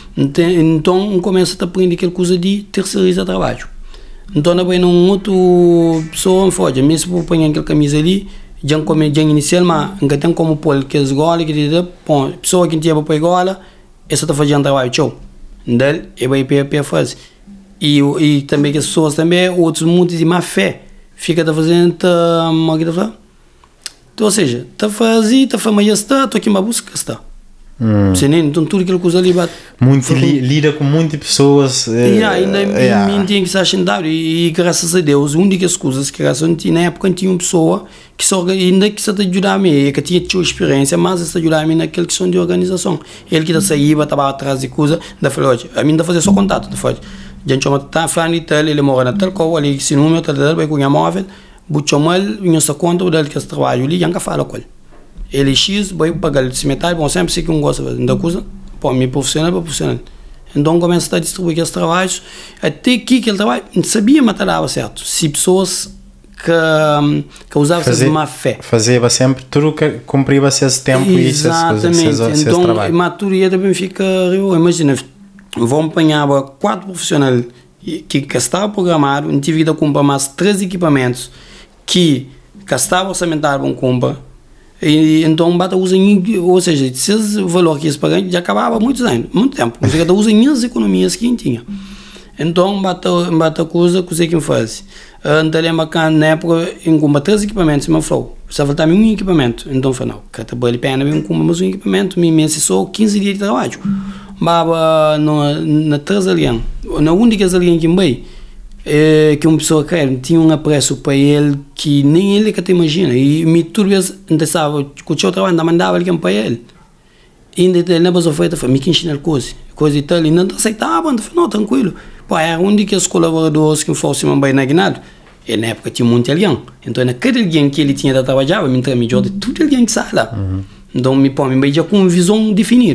Então, começa a aprender aquela coisa de terceirizar trabalho. Então, também não outro pessoa não pode, mesmo por pôr aquela camisa ali, já como já inicial, mas não tem como pôr que as golas, que diz, bom, pessoa que tinha para pôr gola, essa está fazendo trabalho, tchau. Então, e vai para fazer. E e também que as pessoas também, outros muitos de má fé, fica a fazer, uma que está ou seja, está fazendo, está fazendo, está, estou aqui uma busca, está. Hum. Então tudo aquilo que usa ali bate. Muito li, lida com muitas pessoas. É, yeah, ainda yeah. Mim tinha que ser acendado e, e graças a Deus, uma das coisas que graças a Deus, na época tinha uma pessoa que só ainda que se ajudava a mim, que tinha tido experiência, mas se ajudava a mim naquela questão de organização. Ele que saía, estava atrás de coisa, da falou, a mim ainda fazer só contato, da falou, a gente chama tá falando tal, ele mora na tal coisa, ali se número tal tal, vai com a móvel, bucho mal, não se conta dele que esse trabalho ali, já fala com ele. Ele X, vai pagar esse metal, bom, sempre sei que um gosta da coisa, pô, me profissional, para profissional. Então começa a distribuir esses trabalhos, até que aquele trabalho, não sabia mas dava certo. Se pessoas que, que usavam essa má fé. Fazia sempre tudo que cumpria esse tempo e essas coisas. Exatamente. Então a maturidade também fica, imagina, vão apanhar quatro profissionais que, que estavam programados, em tive de comprar mais três equipamentos que, que estavam orçamentados para comprar. E, então, bata usa, ou seja, esses valores que eles pagam já acabava há muitos anos, muito tempo. Você já usa as economias que tinha. Então, bata, bata coisa, coisa que faz. Então, lembra que na época, em compra três equipamentos, me falou, só faltava um equipamento. Então, falou, não, cada boa pena, eu compro mais um equipamento, me me só quinze dias de trabalho. Baba, na três alianças, na única aliança que me É, que uma pessoa quer, tinha um apreço para ele que nem ele que te imagina, e me tudo vezes interessava, com o seu trabalho, ainda mandava ele para ele, e ainda ele não passou feita, me que ensinar coisa, coisa e tal, e não aceitava, então não, tranquilo, pô, era onde que os colaboradores que fossem bem na Guiné, ele na época tinha muito alguém, então naquele alguém que ele tinha de trabalhar, me entremediou de tudo alguém que sai lá, uhum. Então me põe, me já com uma visão definida.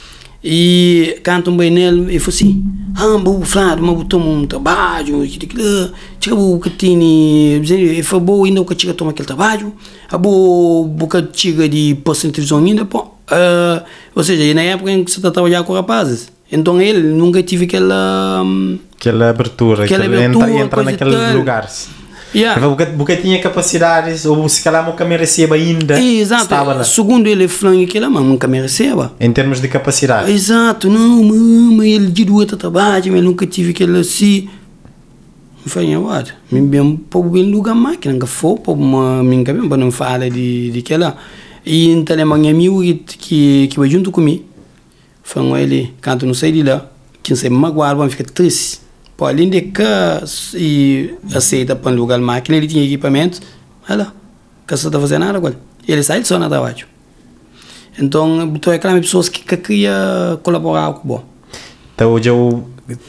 E cantam bem nele e falou assim, ah, vou falar, mas botou um trabalho, chega o que tinha, e foi bom ainda o que chega a tomar aquele trabalho, a boa que chega de postar na televisão ainda, pô, uh, ou seja, na época em que você está a trabalhar com rapazes, então ele nunca tive aquela... Aquela abertura, aquela abertura entra, entra naqueles lugares. Yeah. Porque tinha capacidades, ou se calhar nunca me receba ainda. Exato, estava lá. Segundo ele falou que ele nunca me receba. Em termos de capacidade. Exato, não, mama, ele de outro trabalho, mas nunca tive aquele assim. Não foi agora. Me bem, povo bem lugar máquina, nunca foi, povo me bem, para não falar de de aquela. E então ele é amigo que que vai junto comigo. Falou ele, canto não sei de lá, quem se magoar, vai ficar triste. Pô, além de que e aceita para um lugar máquina, ele tinha equipamento, olha, que você está fazendo nada agora. Ele sai só na trabalho. Então, estou reclamando pessoas que queriam colaborar com o bom. Então, hoje eu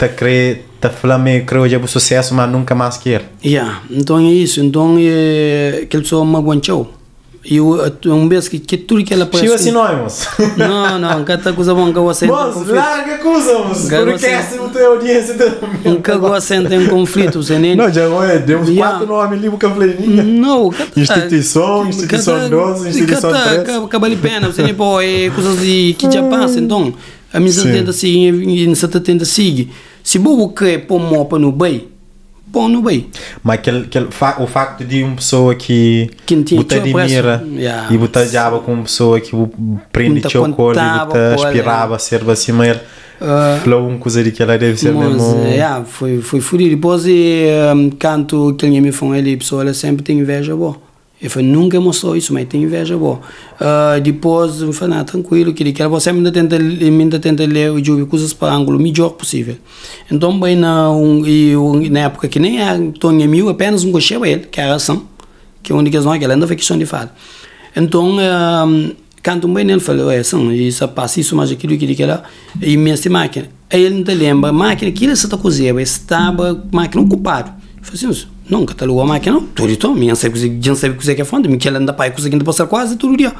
estou falando que hoje é o sucesso, mas nunca mais quer. Yeah. Então é isso. Então, é, aquela pessoa me aguentou. E um vez que, que tudo que ela aparece... Chiu assim não, moço. Não, não, cada coisa bom que eu assento em conflito. Moço, larga coisa, moço. Porque essa não tem audiência também. Um que eu assento em conflito, você nem... Não, já é, deu uns quatro nomes ali, porque eu falei, não, instituição, instituição doze, instituição três. Acaba de pena, você nem pode, coisas de que já passa, então, a minha tenta seguir, a minha tenta seguir. Se bobo que pôr mopa no bem, bom no bem. Mas aquele, aquele, o facto de uma pessoa que botar de mira yeah. E botar diabo com uma pessoa que prende o seu colo e botar aspirava, serva assim, mas uh, falou uma coisa de que ela deve ser mas, mesmo. Yeah, foi, foi fodido. Depois, um, canto que ele me falou, ele, a pessoa ela sempre tem inveja boa. Ele falou, nunca mostrou isso, mas tem inveja boa. Uh, depois, eu falei, ah, tranquilo, que ele quer, você ainda tenta, ainda tenta ler e jogar coisas para ângulo melhor possível. Então, bem, na, um, e, um, na época que nem era Tony Mil, apenas um gostei ele, que era ação, que é uma ligação que ele ainda foi questão de falar. Então, uh, canto bem ele falou, é ação, e isso passa isso, mas aquilo que ele quer, e mesmo máquina. Aí ele não lembra, máquina que ele está cozinhando, estava máquina ocupada. Eu falei assim, não, catalogou a máquina, não, tudo isso, minha não sabe cozer que é fonte, porque ela anda para aí conseguindo passar quase todo dia.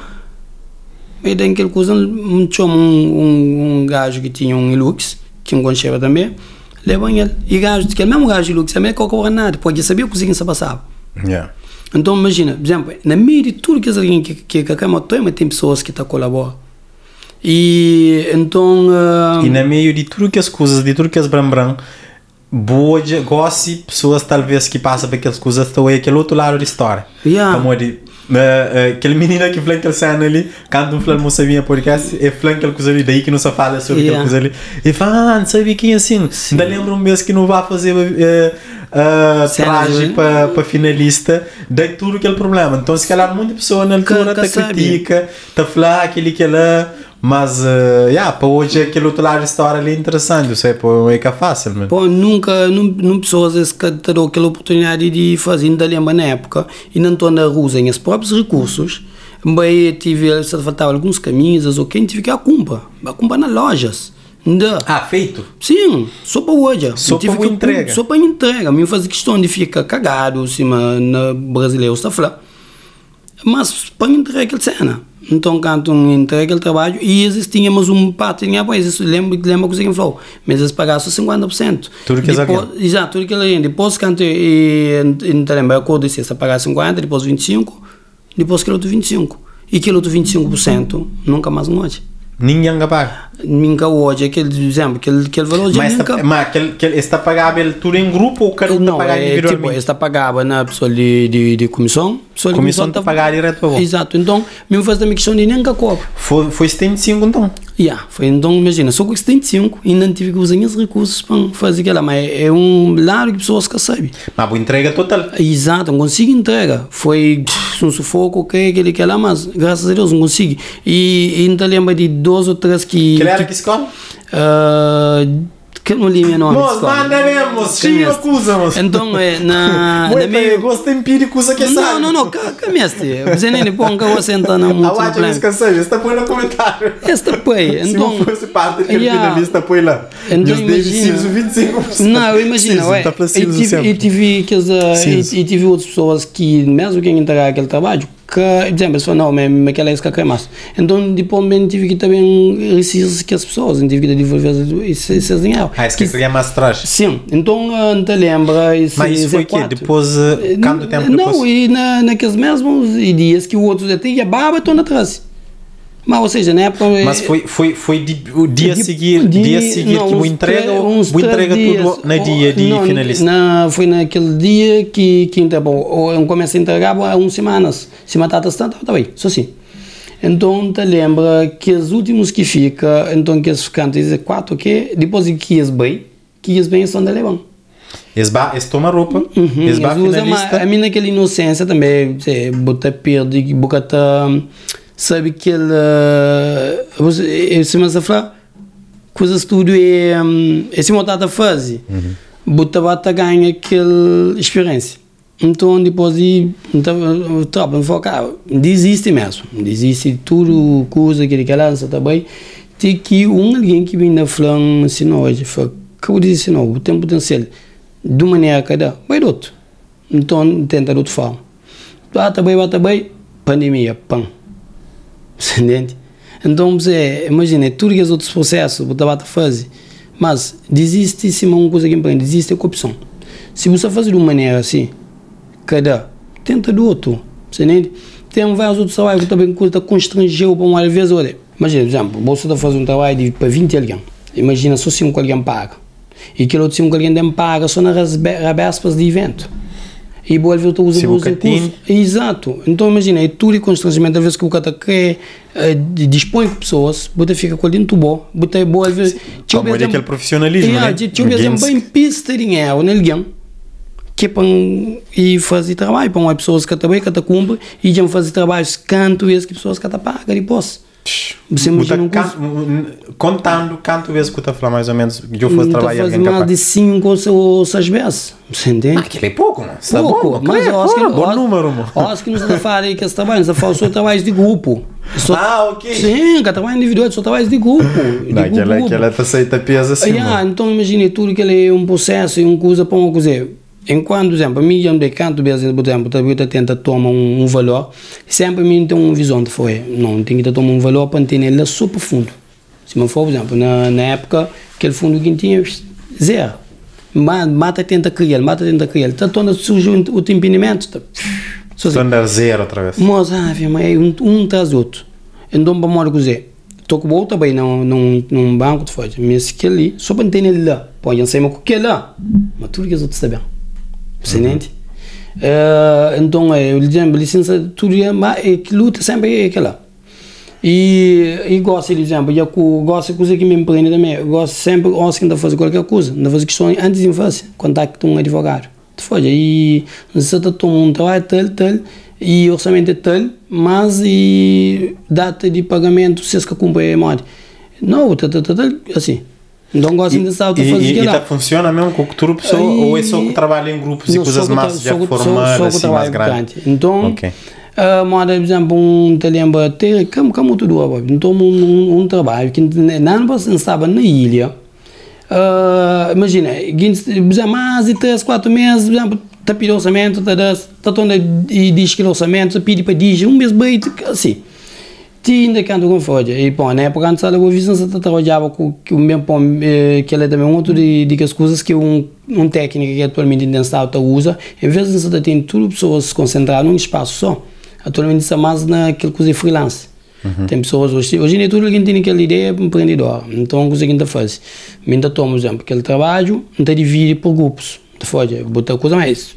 E daí aquele coisa, tinha um, um, um gajo que tinha um Hilux, que um concheva também, levou ele, e gajo, aquele mesmo gajo Hilux, também não coloca nada, porque sabia que conseguia se passar. Yeah. Então imagina, por exemplo, na meio de tudo que alguém que que que acaba mas tem pessoas que estão colaborando. E então... Uh, e na meio de tudo que as coisas, de tudo que as bram-bram, boa gossip, pessoas talvez que passam por aquelas coisas, estão aí aquele outro lado da história. Yeah. Como de, uh, uh, aquele menino que fala aquele cena ali, quando um fala não sabia podcast, e fala aquela coisa ali, daí que não se fala sobre yeah. aquela coisa ali, e fala, ah, não sabia quem é assim. Ainda lembro um mês que não vai fazer uh, uh, traje para pa finalista, daí tudo aquele problema. Então, se calhar, muita pessoa na altura te critica, te fala aquele que ela. Mas, uh, yeah, para hoje aquele outro lado da história ali é interessante, isso é, pô, é que é fácil, mano. Pô, nunca, não, não pessoas às vezes que terão aquela oportunidade de fazer, ainda lembra na época, e não estão na rua, em os próprios recursos, mas tive, se faltava alguns camisas ou quem tive que a compra, a compra nas lojas. Da. Ah, feito? Sim, só para hoje. Só para entrega. Só para entrega. Eu faço questão de ficar cagado, assim, na brasileiro está a falar. Mas para entregar aquela cena. Então, quando entrega aquele trabalho, e eles tínhamos um pato, eles lembram que lembra que falou, mas eles pagavam só cinquenta por cento. Tudo que eles ganham. Exato, tudo que eles ganham. Depois, quando eu te lembro, a cor disse, você pagar cinquenta, depois vinte e cinco, depois aquele outro vinte e cinco. E aquele outro vinte e cinco por cento nunca mais morre. Ninguém paga. Nunca hoje, aquele exemplo, aquele, aquele valor mas nunca... Está, mas aquele, aquele, está pagável tudo em grupo ou cada um está pagado individualmente? Tipo, está pagado na pessoa de, de, de comissão. A comissão está pagada direto para você? Exato, então, mesmo faz também questão de nem que cobra. Foi, foi setenta e cinco então? Yeah, foi, então, imagina, só com setenta e cinco ainda não tive que usar os recursos para fazer aquela, mas é um lado que pessoas que sabem. Mas boa entrega total? Exato, não consigo entrega. Foi um sufoco, ok, aquele que lá, mas graças a Deus não consigo. E ainda lembro de dois ou três que... Que era que escola? Uh, que não li meu nome. Nós, manda mesmo, cheio acusa, moço. Então, é, na... Muito bem, eu gosto de empírico, usa que sabe. Não, não, não, que mestre. Você nem põe que você entra na música. A watch não seja, está põe no comentário. Esta põe. Se não fosse parte daquele finalista, põe lá. Então, imagina. vinte e cinco por cento. Não, eu imagino, ué. E tive e tive outras pessoas que, mesmo quem entregar aquele trabalho, que, por exemplo, eles falam, não, mas aquela é isso que é mais. Então, depois, eu tive que também receber que as pessoas, tive que devolver esses dinheiro. Ah, isso que seria mais atrás? Sim, então, não te lembra... Mas isso foi o quê? Depois, quanto tempo depois? Não, e na, naqueles mesmos dias que o outro já tinha, a barba estão atrás. Mas, ou seja, na época... Mas foi, foi, foi de, o dia a seguir, de, dia seguir não, que o entrega ou o entrega dias, tudo na dia de não, finalista? Não, foi naquele dia que, que ou eu começo a entregar há umas semanas. Se matar tanto, está bem, só assim. Então, te lembra que os últimos que fica, então que eles ficam, dizem quatro, ok? Depois que eles bem, que eles bem estão de levar. Eles, eles tomam roupa, uhum, eles vão finalista. A mim naquela inocência também, você bota perda, bota... Sabe que ele, uh, se mas a falar, coisa estúdio é, um, é se montar a fase, uhum. Bota bata ganha aquela experiência. Então depois de tropa me focar, desiste mesmo, desiste tudo coisa que ele lança também. Tem que um alguém que vem na flan assim hoje, fala, que eu disse não, o tempo potencial de maneira cada vai do outro. Então tenta de outra forma. Bata bem, bata bem, pandemia, pão. Entende? Então, você imagina, tudo que os outros processos você vai fazer, mas desiste se uma coisa que empreende, desiste a corrupção. Se você fazer de uma maneira assim, cada tenta do outro, você entende? Tem vários outros trabalhos que também custa constranger para uma vez, olha. Imagina, por exemplo, você está fazendo um trabalho de, para vinte alguém, imagina só se um alguém paga, e aquele outro se um alguém não paga só nas rabespas de evento. E boa vezes tu usa os recursos. Exato. Então imagina, é tudo e constrangimento, às vezes que o cara quer uh, dispõe com pessoas, você fica com dentro do bom, você boa vezes. Como é aquele profissionalismo, né? Tinha um bem pista de dinheiro nele, que é para ir fazer trabalho, para uma pessoa que também que cumpre e já fazer trabalho canto vezes que pessoas que pagam depois. Você imagina um curso? Contando quanto vezes que tu fala mais ou menos que eu fosse trabalhar alguém capaz? Mais de cinco ou seis vezes, você entende? Ah, aquilo é pouco, mano. Pouco, bom, mas eu acho que é bom número, mano. Acho que não está a falar que esse trabalho, não está só trabalhos de grupo. Só, ah, ok. Sim, que trabalho individual, só trabalhos de grupo. De não, aquela, grupo. Aquela te aceita peso assim, ah, então imagine tudo que ele é um processo e uma coisa para uma coisa. Enquanto, por exemplo, a mim, eu de canto, por exemplo, eu tento tomar um, um valor, sempre a mim tem uma visão de foi, não, tem que tomar um valor para ter ele só para fundo. Se não for, por exemplo, na, na época, aquele fundo que tinha, zero. Mata, tenta criar, mata, tenta criar. Então, quando surge o, o impedimento, está... Então, zero outra vez. Mas, ah, mas um, um traz do outro. Então, para morrer, dizer, estou com o outro também num, num, num banco de folha, mas aquele ali, só para ter ele lá, pode ser com aquele lá, mas tudo que os outros sabem. Você entende? Uhum. Uh, então, eu lhe digo, licença, tudo é, que luta sempre é aquela. E, e gosto, por exemplo, eu gosto de coisa que me empreende também. Eu gosto sempre, gosto de fazer qualquer coisa, de fazer questões antes de fazer, contacto com um advogado. Depois, aí, você está tomando um trabalho tal, tal, e orçamento é tal, mas e data de pagamento, se que cumpre a morte. Não, tal, tal, tal, assim. Então gosto de estar a fazer e, e, e tá, funciona mesmo com cultura pessoa e, ou é só que trabalha em grupos não, e coisas massas já formar assim mais grande? Então okay. Uh, moda, por exemplo, um te lembra, ter, como, como tudo, então um, um, um trabalho que não estava na ilha. Uh, imagina, por exemplo, mais de três, quatro meses, por exemplo, está pedindo orçamento, está tendo e diz que o orçamento, está pedindo para dizer, um mês bem, assim. Tinha canto com folha. E, bom, na época, antes da visão, você trabalhava com o mesmo, que ele é também um outro de, de as coisas que um, um técnico que atualmente em Estado usa, em vez de você ter tudo pessoas se concentrar num espaço só, atualmente está mais naquele coisa de freelance. Uhum. Tem pessoas hoje, hoje em dia tudo quem tem aquela ideia é empreendedor. Então, a coisa que a gente faz, a gente toma, por exemplo, aquele trabalho, a gente divide por grupos. Folha, botar coisa mais,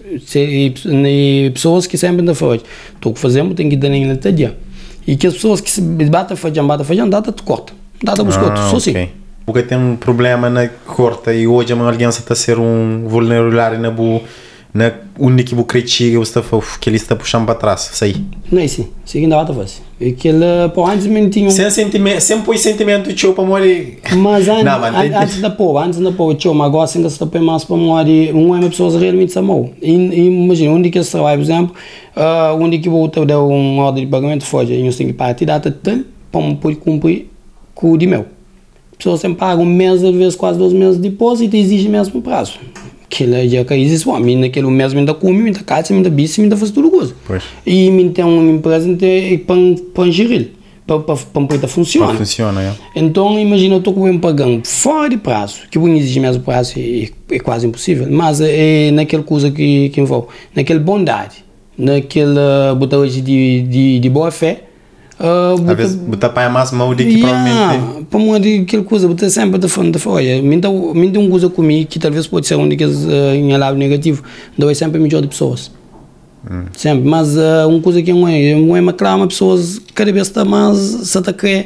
e pessoas que sempre da folha, estou fazendo, tem que dar nem até dia. E que as pessoas que se batem fajam, batem fajam, data te corta, data buscou, ah, só okay. Sim. Porque tem um problema na corta e hoje a aliança está a ser um vulnerável na bu, na única que bu critica, você está que ele está puxando para trás, sai. Não é sim, seguindo a data faz. E que ele por antes mentinho. Sem sentimento, sempre foi sentimento teu para morrer. Mas an, não, an, an, antes da pô, antes da pô, teu, mas agora ainda está bem mais para morrer, não é uma pessoa realmente amou. E imagina, onde que esse trabalho, por exemplo, uh, onde que vou ter um ordem de pagamento foge, e eu tenho que partir data tal para poder cumprir com o de meu. Pessoas sempre pagam um mês, às vezes quase dois meses depois e te exige mesmo prazo. Aquele dia que existe, a mim naquele mês me dá come, me dá casa, me dá bicho, me dá faz tudo coisa. E me tem uma empresa para gerir, para para funcionar. Funciona, é. Então imagina eu estou com um pagando fora de prazo, que o exige mesmo prazo é, é quase impossível, mas é naquela coisa que que envolve, naquela bondade, naquela botar hoje de de de boa fé. Uh, Às vezes, botar para a mais mal de que provavelmente... Para uma de aquela coisa, botar sempre da frente da folha. Me dá uma coisa comigo que talvez pode ser um daqueles uh, em lado negativo, dá é sempre melhor de pessoas. Hum. Sempre, mas uh, uma coisa que não é, não é uma clama, pessoas cada vez está mais se atacar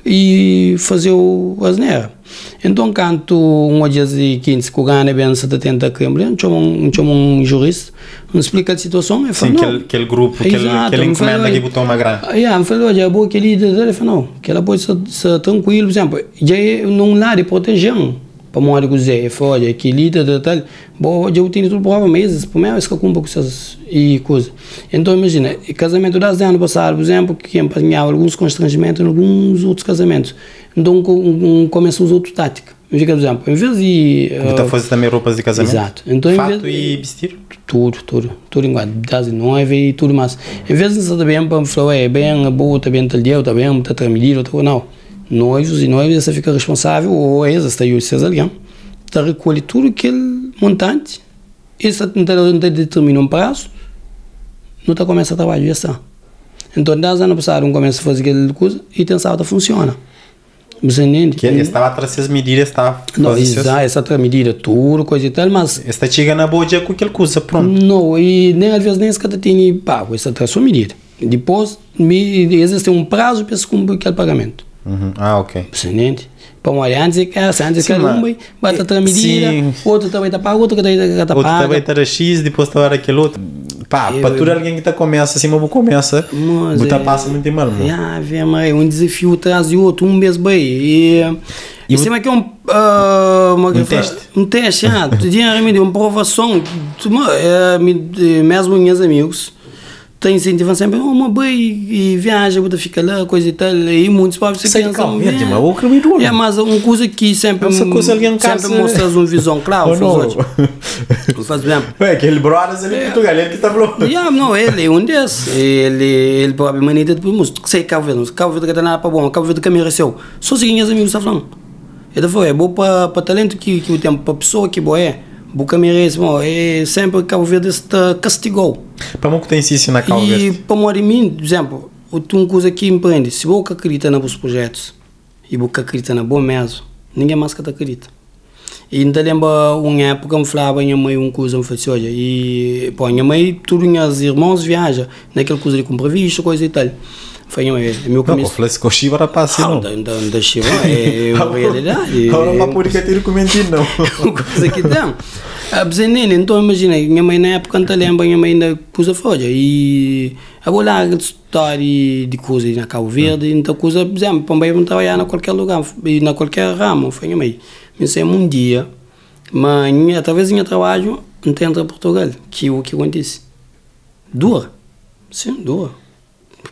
e fazer o asneira. Então, quando um dia de quinze que o ganha bem se tenta criar, chama um, chama um jurista, não explica a situação, e fala, sim, aquele, aquele grupo, aquele, aquele encomenda que botou uma grana. Ah, me falou, já boa que ele ele falou, não, que ela pode ser, ser tranquilo, por exemplo, já não lá de proteger, para morar com o Zé, olha, que lida, tal, bom, já eu tenho tudo por meses, por menos que eu cumpro com essas e coisas. Então, imagina, casamento das anos passado, por exemplo, que empanhava alguns constrangimentos em alguns outros casamentos. Então, um, um, começa a usar outra tática. Por exemplo, em vez de... Você uh, fazer também roupas de casamento? Exato. Então, fato em vez, e vestir? Tudo, tudo. Tudo igual. Das noiva e tudo mais. Em vez de você também para falar, é bem, boa, está bem, tal dia, está bem, está tremelido, não. Noivos e noivas, você fica responsável, ou eles, está aí, vocês ali, está recolhe tudo aquele montante, e se não determina um prazo, não está começa a trabalhar, já está. Então, dez anos passados, um começa a fazer aquela coisa e tem sábado funciona. Você entende? Que ele estava atrás dessas medidas, estava... Não, exato, essa outra medida, tudo, coisa e tal, mas... Está chegando na boa dia com aquela coisa, pronto. Não, e nem às vezes nem se cada tem pago, essa é a sua medida. Depois, existe um prazo para se cumprir aquele pagamento. Uhum. Ah, ok. Você entende? Para uma antes é que antes é que um bate outra medida, outro também está pago, outro que está pago. Outro também está X, depois está aquele outro. Pá, para tudo alguém que está começa, assim, mas começa, botar passa muito mal. Já, vê, mas um desafio atrás de outro, um mês bem. E isso é que é um um teste. Um teste, já. Tinha remédio, uma provação. Mesmo minhas amigos tem incentivam sempre, oh, uma bem e viaja, você fica lá, coisa e tal, e muitos povos se pensam, é, é, mas uma coisa que sempre, coisa sempre mostras uma visão clara, faz bem. É, aquele brothers ali em Portugal, ele que está falando. Yeah, não, ele é um desses, ele, ele provavelmente, sei, Cabo Verde, Cabo Verde que está nada para bom, Cabo Verde que me recebeu, só seguem os amigos estão falando. Ele foi, é bom para talento que o tempo, para pessoa que boa é. Boca merece, é sempre Cabo Verde está castigou. Para muito tem isso na Cabo Verde. E para morar em mim, por exemplo, uma coisa que empreende, se você acredita nos projetos e você acredita na boa mesmo, ninguém mais que acredita. E ainda lembro uma época me falava minha mãe uma coisa, me falou olha, e pô, minha mãe, todos os irmãos viajam naquela coisa de compromisso, coisa e tal. Foi é meu começo. Não, falei com Chiva era passe não. Da da Chiva é uma realidade. Agora não pode que ter comentário não. Coisa que tem. Absenene, então imagina, minha mãe na época não lembra, minha mãe ainda coisa folha e agora lá história de coisa na Cabo Verde, então coisa, por exemplo, também vão trabalhar na qualquer lugar, na qualquer ramo, foi minha mãe. Me sei um dia, mas através do meu trabalho, não tem para Portugal, que o que acontece. Dura. Sim, dura.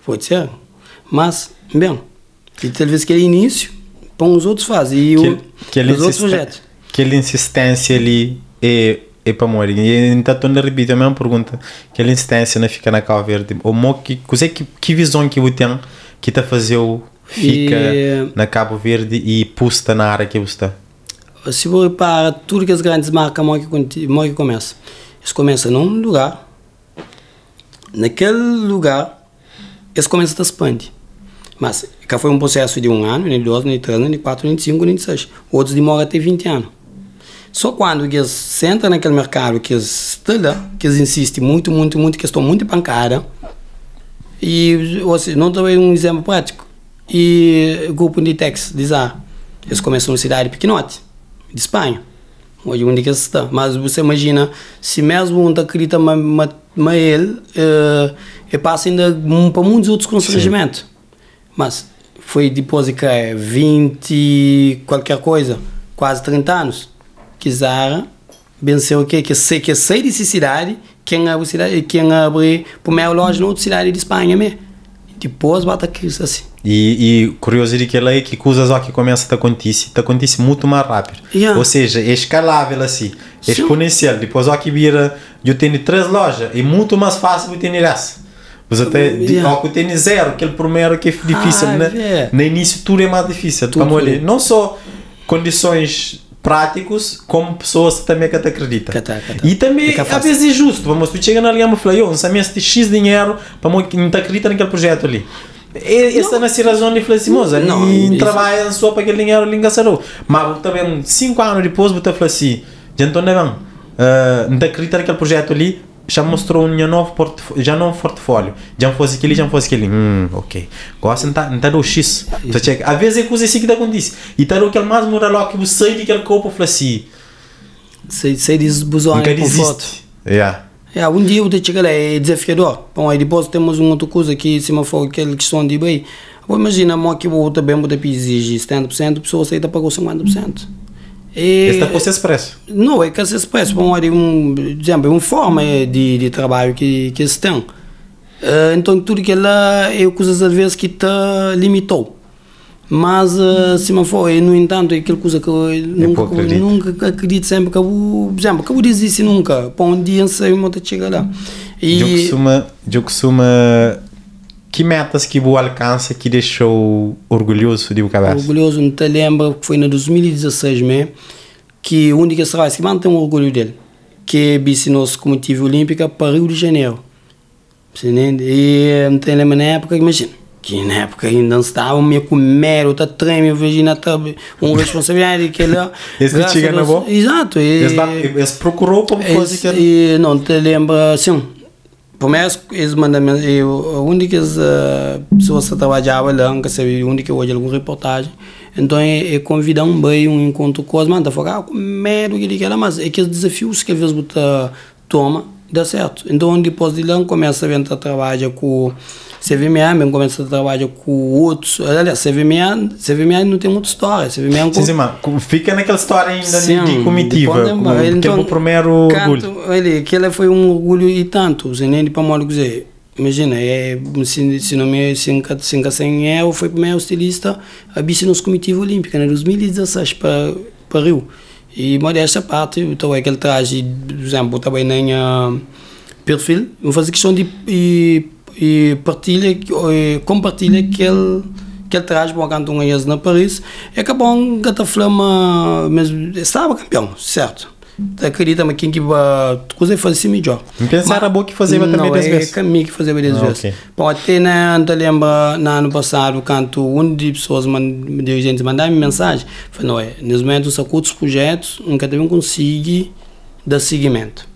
Pode ser. Mas, bem, e talvez aquele início, para os outros fazem. E o, aquele os outros projetos. Aquela insistência ali é, é para morrer. E então, estou a repetir a mesma pergunta. Aquela insistência não fica na Cabo Verde. Ou que, que, que visão que você tem que está a fazer fica e, na Cabo Verde e pusta na área que você está? Se você repara, tudo que as grandes marcas que começam. Eles começam num lugar. Naquele lugar, eles começam a expandir. Mas, que foi um processo de um ano, nem de dois, nem de três, nem de quatro, nem de cinco, nem de seis. Outros demoram até vinte anos. Só quando eles sentam naquele mercado, que eles estão lá, que eles insistem muito, muito, muito, que estão muito pancada. E, ou seja, não estou um exemplo prático. E o grupo de Tex, de Zara, eles começam numa cidade pequenote, de Espanha. Hoje onde que eles estão. Mas você imagina, se mesmo um acredita mas ele, uh, ele passa ainda para muitos outros constrangimentos. Sim. Mas foi depois de que é vinte qualquer coisa, quase trinta anos, que Zara venceu o quê? Que sei que sai dessa cidade, quem abre cidade, quem abre primeira loja em outra cidade de Espanha mesmo. Depois bate a crise assim. E, e curiosidade que ela é que coisas que começa a acontecer, a acontecer muito mais rápido. Yeah. Ou seja, é escalável assim, é exponencial. Depois aqui vira, eu tenho três lojas, é muito mais fácil eu ter essa. Mas até yeah. eu tenho zero, aquele primeiro que é difícil, ah, né? Yeah. No início tudo é mais difícil. Tudo, tudo. Não só condições práticas, como pessoas também que te acreditam. Cata, cata. E também, é às vezes é justo. Vamos, tu chega ali e fala, eu não sabia se X dinheiro para não te acreditar naquele projeto ali. E, essa não é a razão de falar assim, moça, não trabalha só para aquele dinheiro ali em Gassarou. Mas também, cinco anos depois, você fala assim, já não é bem, uh, não te acredita naquele projeto ali, já mostrou um novo portfólio, já não portfólio, já não fosse aquele, já não fosse aquele, hum, ok, gosta, não está do X, às vezes é coisa assim que acontece, e está do aquele mais moral lá que você sai daquele corpo e fala assim, sai, sai desses busões com foto. Yeah. Yeah, um dia eu te chega lá, é desafiador. Bom, aí depois temos uma outra coisa que se me for aquela questão de bem, imagina, mo que vou também vou exigir setenta por cento, a pessoa aceita pagou cinquenta por cento. E, este é o expresso? Não, é que esse expresso, bom, é um, exemplo, uma forma de, de trabalho que, que eles têm. Uh, então, tudo que ela é coisas às vezes que te limitou. Mas, uh, se não for, no entanto, é aquela coisa que eu nunca, acredito. nunca acredito sempre que eu, por exemplo, que eu disse isso nunca, para um dia não sei como eu chego lá. E eu costumo, eu costumo, que metas que você alcança que deixou orgulhoso de cabeça? Orgulhoso, não te lembro que foi em dois mil e dezesseis mesmo, que o único trabalho que mantém um orgulho dele, que é nosso comitiva olímpica para Rio de Janeiro. E não te lembro na época, imagina. Que na época ainda não estava meio comer, outra treme, eu vejo na uma responsabilidade que ele... Esse que chega na boa? Exato. Eles procurou para fazer que ele... Não, te lembra, assim, primeiro eles mandam, a única uh, pessoas que trabalhavam lá, que sabia, a única hoje alguma reportagem, então é, é convidar um bem, um encontro com as mandas, falar, ah, comer, o que era, mas é que os desafios que às vezes você toma, dá certo. Então depois de lá, começa a vir a trabalhar com C V M A, mesmo começa a trabalhar com outros. Aliás, C V M A, C V M A não tem muita história. C V M A é um sim, sim, mas fica naquela história ainda sim, de comitiva, com, ele, que então, é o primeiro orgulho. Ele, aquele foi um orgulho e tanto, você nem para mal dizer. Imagina, é, se, se não me cinco cem eu foi primeiro estilista a bici nos comitiva olímpica, em dois mil e dezesseis para para Rio. E modéstia parte, então é aquele traje, por exemplo, também nem uh, perfil, eu faço questão de e, e partilha, e compartilha aquele, aquele traje, bom, quando um ganhas na Paris, é que bom, gata flama, mas estava campeão, certo? Acredita, mas quem que vai fazer fazer melhor. Não pensar era bom que fazia também dez vezes. Não, é caminho que fazia dez vezes. Okay. Bom, até na, não te lembra, no ano passado, quando um de pessoas, dirigentes, mandaram-me mensagem, falei, não é, nesse momento, só com outros projetos, nunca também consigo dar seguimento.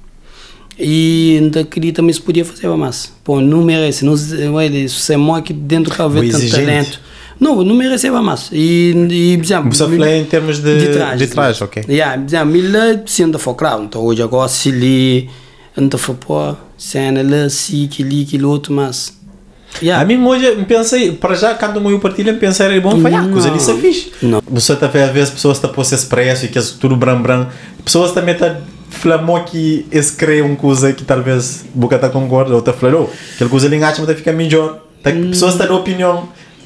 E não acredita, mas podia fazer mais. Pô, não merece, não, se é mó que dentro do ver tanto talento. Não, não merece mais. E, e por exemplo... Você falou em termos de, de trás, de trás ok. Yeah, por exemplo, ele se ainda for claro, então hoje agora se li, ainda for pô, cena lá, se, aquilo, aquilo outro, mas... Yeah. A mim hoje, eu pensei, para já, quando eu partilho, eu pensei, era bom, foi, ah, coisa ali se fixe. Não. Você está a ver, às vezes, pessoas estão a pôr esse preço e que é tudo branco-branco. Pessoas também estão... Flamou que eles criam uma coisa que talvez boca tá concorda, outra falou, aquela coisa ali engata, mas fica melhor. Tá, pessoas têm opinião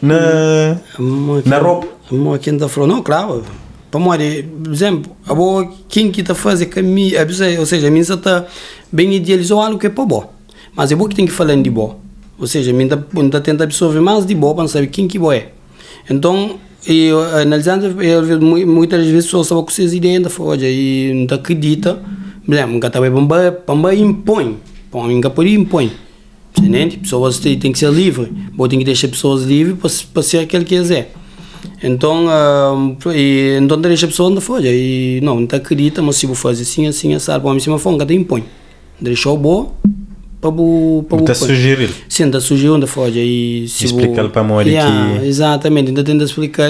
na, na roupa. Uma quem está falando, não, claro. Para morrer, por exemplo, a boa, quem que está fazendo caminho, ou seja, a minha está bem idealizou algo que é para bom. Mas é bom que tem que falar de bom. Ou seja, a minha está tentando absorver mais de bom para saber quem que bom é. Então, eu, analisando, eu, muitas vezes pessoas estão com essas ideias da forja e não acredita. Por exemplo, nunca estava para impõe, para nunca por impõe. Entende? Pessoas têm que ser livres, ou tem que deixar pessoas livres para, para ser aquele que quiser. Então, uh, e, então deixa a pessoa na folha e não, não acredita, mas se vou fazer assim, assim, assim, para mim, se me for, nunca impõe. Deixa o bom para o para o sugerir. Sim, está sugerindo da folha e se explicar para a yeah, que exatamente, ainda tenta explicar.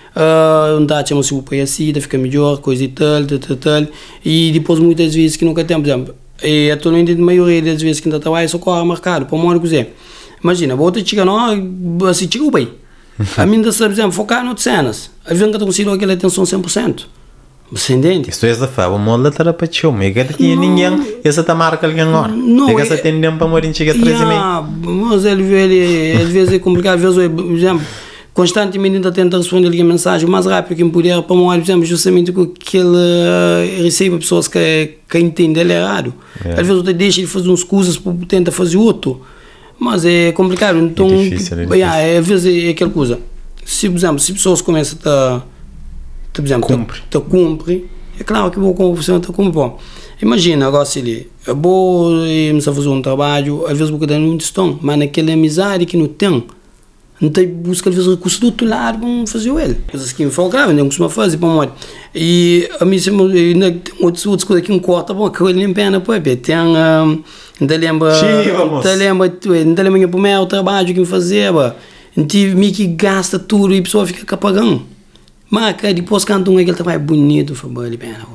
Uh, não está chamando se vou para assim, fica melhor, coisa e tal, tal, tal, tal. E depois muitas vezes que nunca tem, por exemplo, e atualmente a maioria das vezes que ainda trabalha só corre marcado para o que imagina, vou ter chegar não, assim chegou bem. A mim, por exemplo, focar em cenas. A vezes nunca consigo aquela atenção cem por cento. Você entende? Isto é da fé, o modo da para tchau, mas que tinha ninguém, essa tá marca alguém agora. Não, essa tem ninguém para morrer chega a três e meio. Mas ele ele às vezes é complicado, às vezes, por exemplo, constantemente ainda tenta responder a mensagem o mais rápido que puder para morrer, por exemplo, justamente com que ele recebe pessoas que que entendem ele errado. Yeah. Às vezes ele deixa de fazer uns coisas para tentar fazer outro. Mas é complicado, então, é difícil, é difícil. Yeah, é, às vezes é aquela coisa, se por exemplo, se pessoas começam a por exemplo, cumpre. a cumprir, é claro que vou conversar está cumpre. Bom, imagina agora se ele é bom e fazer um trabalho, às vezes vou dar muito estão, mas naquela amizade que não tem, não tem busca às vezes recursos do outro lado para fazer ele. Coisas que me falam, claro, não costuma fazer para morrer. E a mim ainda tem outras outras coisas que não corta, bom, que eu nem pena, pô, tem um, ainda lembra, ainda lembra, ainda lembra para o meu trabalho que me fazia, não tive me que gasta tudo e a pessoa fica pagando. Mas depois quando um aquele trabalho bonito, foi bom, ele pena.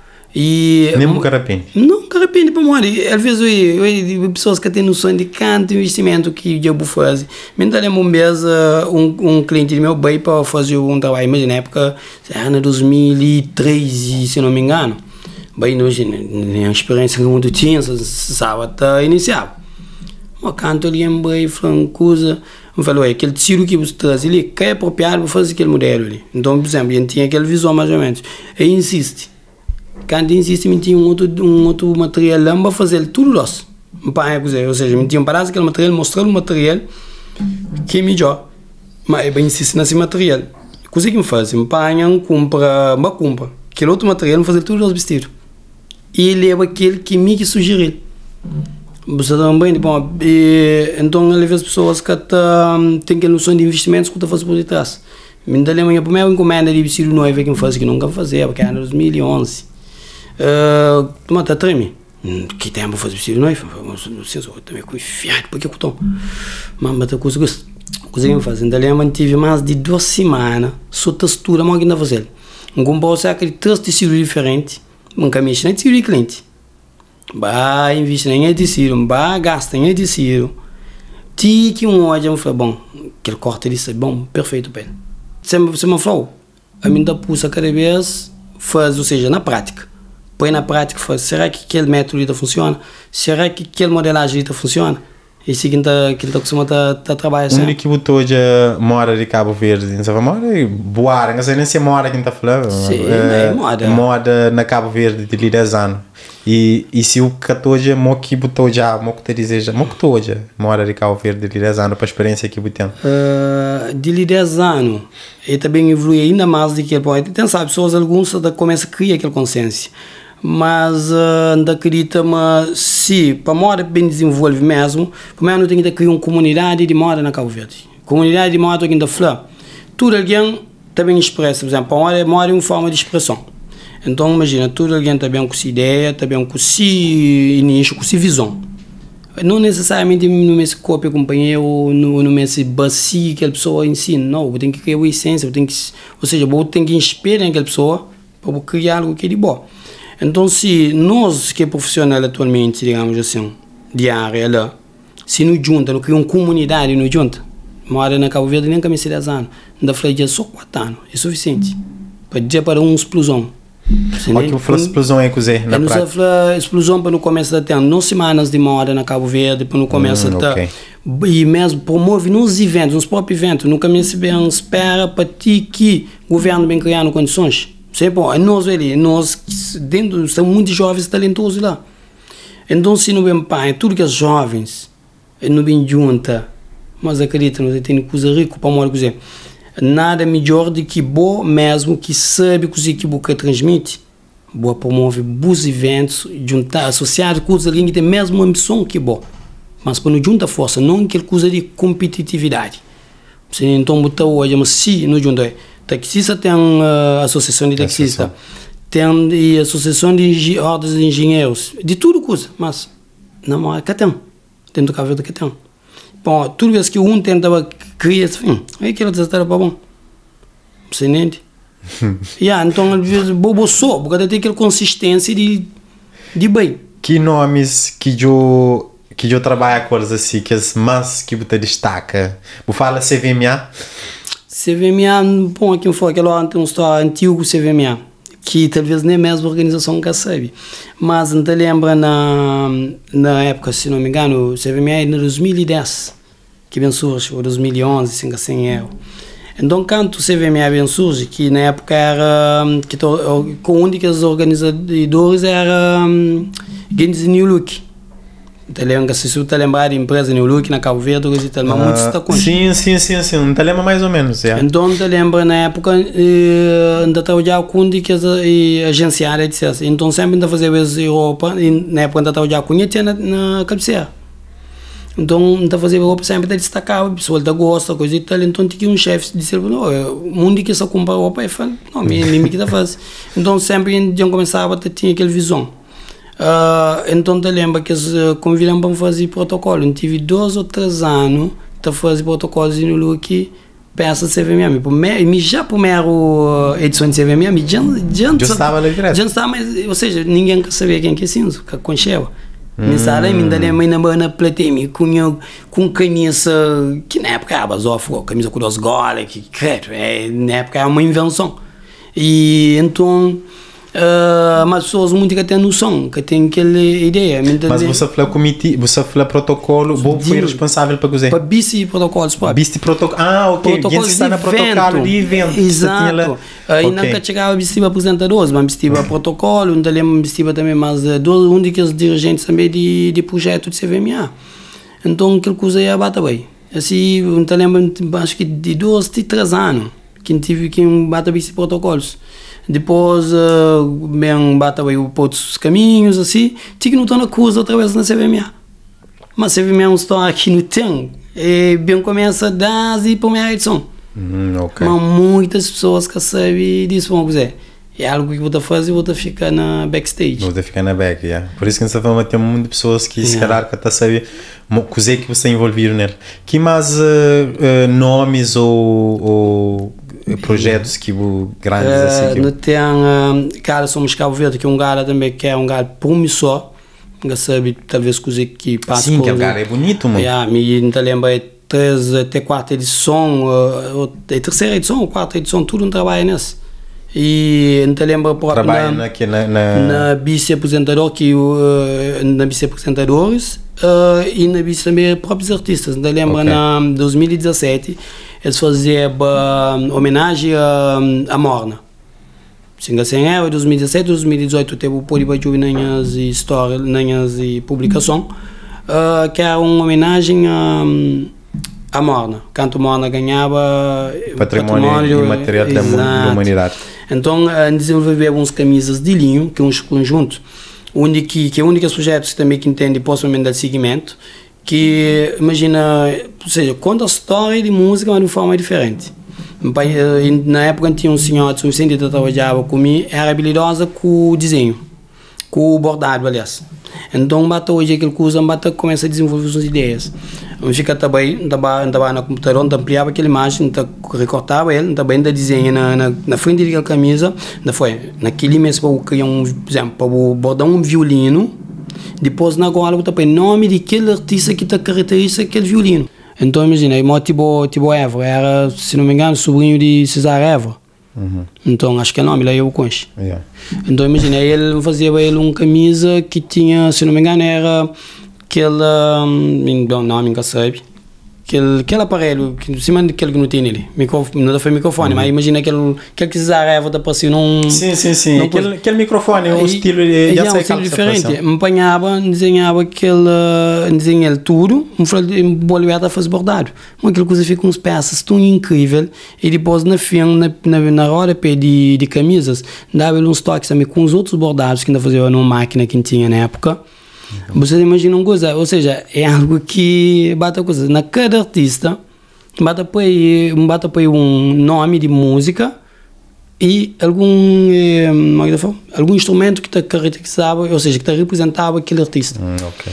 E nem nunca arrepende. Nunca arrepende para morrer. Às vezes eu, eu, pessoas que têm noção de quanto investimento que eu vou fazer. Me dá uma vez um, um cliente meu bem para fazer um trabalho, mas na época era em dois mil e treze, se não me engano. Bem, hoje nem a experiência que muito tinha, sabe, até iniciar. Mas quando ele ia bem, falando coisa, eu falei, aquele tiro que você traz ali, que é apropriado para fazer aquele modelo ali. Então, por exemplo, ele tinha aquele visual mais ou menos. E insiste. Quando insiste, me tinha um outro, um outro material lá para fazer tudo nosso. Ou seja, me tinha um pedaço daquele material, mostrando o material que é melhor. Mas eu insisto nesse material. Coisa que me faz? Me apanham, compra, me compra. Aquele outro material, me fazer tudo nosso vestido. E ele leva aquele que me que sugeriu. Você também, bom, e, então ele vê as pessoas que tá, têm aquela noção de investimentos que estão fazendo por detrás. Me dá a minha primeira encomenda de vestido noivo que me faz que nunca fazia, porque era em dois mil e onze. Uh, tu mata treme? Que tempo para fazer vestido noivo? Não sei se eu também com enfiado, porque eu estou. Mas bata coisa que coisa que me faz. Ainda eu mantive mais de duas semanas só textura, mas ainda fazer. Um comprou aquele três tecidos diferentes, um caminho de tecido de cliente. Vai investir em tecido, vai gastar em tecido. Tique um olho, eu falei, bom, aquele corte ali é bom, perfeito para ele. Você me falou, a mim da pulsa cada vez faz, ou seja, na prática. Põe na prática, faz, será que aquele método ali funciona? Será que aquele modelagem ali funciona? E seguinte, que ele está acostumado a trabalhar assim. Um que botou já mora de Cabo Verde, não sabe, mora e boar, não sei nem se é mora quem está falando. Sim, é moda. Moda na Cabo Verde de dez anos. E, e se o catoja, mo que botou já, mo que te dizer já, mo que tô já, mora de Cabo Verde de dez anos, para a experiência que botem. Uh, de dez anos, ele também evolui ainda mais do que ele pode. Tem, sabe, pessoas alguns começam a criar aquela consciência. Mas ainda uh, acredita, mas se para moda bem desenvolve mesmo, primeiro não tem que criar uma comunidade de moda na Cabo Verde. Comunidade de moda que ainda fala. Tudo alguém também expressa, por exemplo, a moda, moda é uma forma de expressão. Então imagina, tudo alguém também com essa ideia, também com esse início, com essa visão. Não necessariamente no mesmo cópia companheiro ou no, no mesmo bacia que a pessoa ensina, não, eu tenho que criar uma essência, eu tenho que, ou seja, eu tenho que inspirar aquela pessoa para criar algo que é de bom. Então, se nós que é profissional atualmente, digamos assim, de área lá, se não junta, não cria uma comunidade, não junta, mora na Cabo Verde nem camisa dez anos, ainda falei de só quatro anos, é suficiente para dizer para uma explosão. Olha que eu falo explosão é cozer na prática. Não explosão para no começo da tempo, não semanas de moda na Cabo Verde, para no começo hum, da okay. e mesmo promove nos eventos, nos próprios eventos, nunca me bem espera para ti que o governo bem criando condições. Sempre, é nós ali, nós dentro, são muitos jovens talentosos lá. Então, se não bem pai, tudo que os jovens não bem junta, mas acredita, nós temos coisa rica para morrer cozer. Nada melhor do que boa mesmo que sabe cozer que boa transmite. Boa promove bons eventos, juntar associado com coisa que tem a mesma ambição que boa. Mas para não juntar força, não aquela coisa de competitividade. Se então botar hoje, mas se não junta, taxista tem a uh, associação de taxista, tem a associação de ordens de engenheiros, de tudo coisa, mas não é que tem, tem do cabelo que tem. Bom, tudo vez que um tentava criar, hum, é aquilo que está para bom, você entende? Yeah, então às vezes bobo só, porque tem aquela consistência de de bem. Que nomes que eu que eu trabalho com assim, que as mais que você destaca? Você fala C V M A? C V M A, bom, aqui foi aquela tem um história antigo C V M A, que talvez nem mesmo a organização que sabe. Mas não te lembra na, na época, se não me engano, o C V M A é em dois mil e dez, que vem surge, ou dois mil e onze, assim, assim é. Então, quando o C V M A vem surge, que na época era, que to, com um dos organizadores era um, Guinness New Look. Se você está lembrado da empresa New Look na Cabo Verde, mas muito está com sim, sim, sim, sim, não te lembra mais ou menos. Yeah. Então, te lembra na época, ainda estava já com que as agenciadas dissessem. Então, sempre ainda fazia vezes Europa, e na época ainda estava já com a na, na cabeceira. Então, ainda fazia Europa, sempre ainda destacava, o pessoal da gosta, coisa e tal. Então, tinha um chefe disse: não, o mundo que só compra Europa é fã, não, mim que está fazendo. Então, sempre já começava a ter aquela visão. Uh, então te lembra que eles uh, convidam para fazer protocolo. Eu tive dois ou três anos para fazer protocolos no Look peça de C V M A. Me já a primeira uh, edição de C V M A, me já já estava ali direto. Já estava, mas, ou seja, ninguém quer saber quem que é cinza, que concheva. Me sabe, me dá lembra na bana plateia, com com camisa que na época era basófo, camisa com duas golas, que credo, é, na época era uma invenção. E então Uh, mas pessoas muito que têm noção, que têm aquela ideia. Mas você falou comitê, você falou protocolo, você foi responsável para cozer? Para bici protocolos, pode. Bici protocolo, ah, ok, protocolos está na protocolo de evento. Exato. Aí okay. Nunca chegava bici para apresentadores, mas bici para protocolo, não lembro bici também, mas dois únicos dirigentes também de, de projeto de C V M A. Então, aquela coisa ia bater bem. Assim, não lembro, acho que de dois, de três anos, que tive que bater bici protocolos. Depois, uh, bem, bata aí outros caminhos, assim, tinha que não estar na coisa outra vez na C V M A. Mas C V M A é um história que não tem, e bem começa das e primeira edição. Hum, okay. Mas muitas pessoas que sabem disso vão dizer. É algo que vou fazer, vou ficar na backstage. Vou ficar na back, yeah. Por isso que nessa forma tem muitas pessoas que yeah. se calhar que até sabem coisa que você envolvido nele. Que mais uh, uh, nomes ou, ou projetos que grandes uh, assim? Não tem, uh, cara, somos Cabo Verde, que é um cara também que é um cara promissor, que sabe talvez coisa que passa. Sim, que é um cara é bonito, mano. Yeah, me não te lembro, é três, até quarta edição, uh, é terceira edição ou quarta edição, tudo um trabalho nesse. E não te lembro trabalha na, na, na... na vice-apresentador, que uh, na vice-apresentadores uh, e na vice também próprios artistas. Não te lembro, okay. Na dois mil e dezessete eles faziam uh, homenagem a, a Morna. Sim, assim é, em dois mil e dezessete, dois mil e dezoito teve o Polibaju nas histórias, nas publicações, uh, que era uma homenagem a a Morna, quando Morna ganhava patrimônio, patrimônio imaterial da humanidade. Então, desenvolver alguns camisas de linho, que é um conjunto, onde que, que é o único projeto que também que entende possivelmente de segmento, que imagina, ou seja, conta a história de música, mas de forma diferente. Na época tinha um senhor que sempre trabalhava comigo, era habilidosa com o desenho, com o bordado, aliás. Então, bata hoje aquele coisa, bata começa a desenvolver suas ideias. Fica também, estava no computador, ampliava aquela imagem, recortava ele, também desenha na, na, na frente daquela camisa, foi naquele mês para criar um, por exemplo, para bordar um violino, depois na gola também nome daquele artista que está caracteriza aquele violino. Então, imagina, o tipo, tipo Évora, era, se não me engano, sobrinho de César Évora. Uhum. Então, acho que é nome, lá eu o conheço. Yeah. Então, imagina, ele fazia ele uma camisa que tinha, se não me engano, era aquele, um, não, nunca sei, aquele, aquele aparelho, que, cima daquele que não tinha ali, microfone, não foi microfone, uhum. mas imagina aquele, aquele que se usava para assim, não... Sim, sim, sim, não aquele, aquele microfone, o estilo, é, já é um estilo diferente, me apanhava, desenhava aquele, desenhava tudo, me bolhava a fazer bordado, mas aquela coisa fica com uns peças tão incrível, e depois na fim, na, na, na rodapé de, de camisas, dava-lhe uns toques também com os outros bordados que ainda fazia numa máquina que tinha na época. Você imagina uma coisa, ou seja, é algo que bate a coisa, na cada artista bate para aí, bate para aí um nome de música e algum, eh, algum instrumento que te caracterizava, ou seja, que te representava aquele artista. Hum, ok.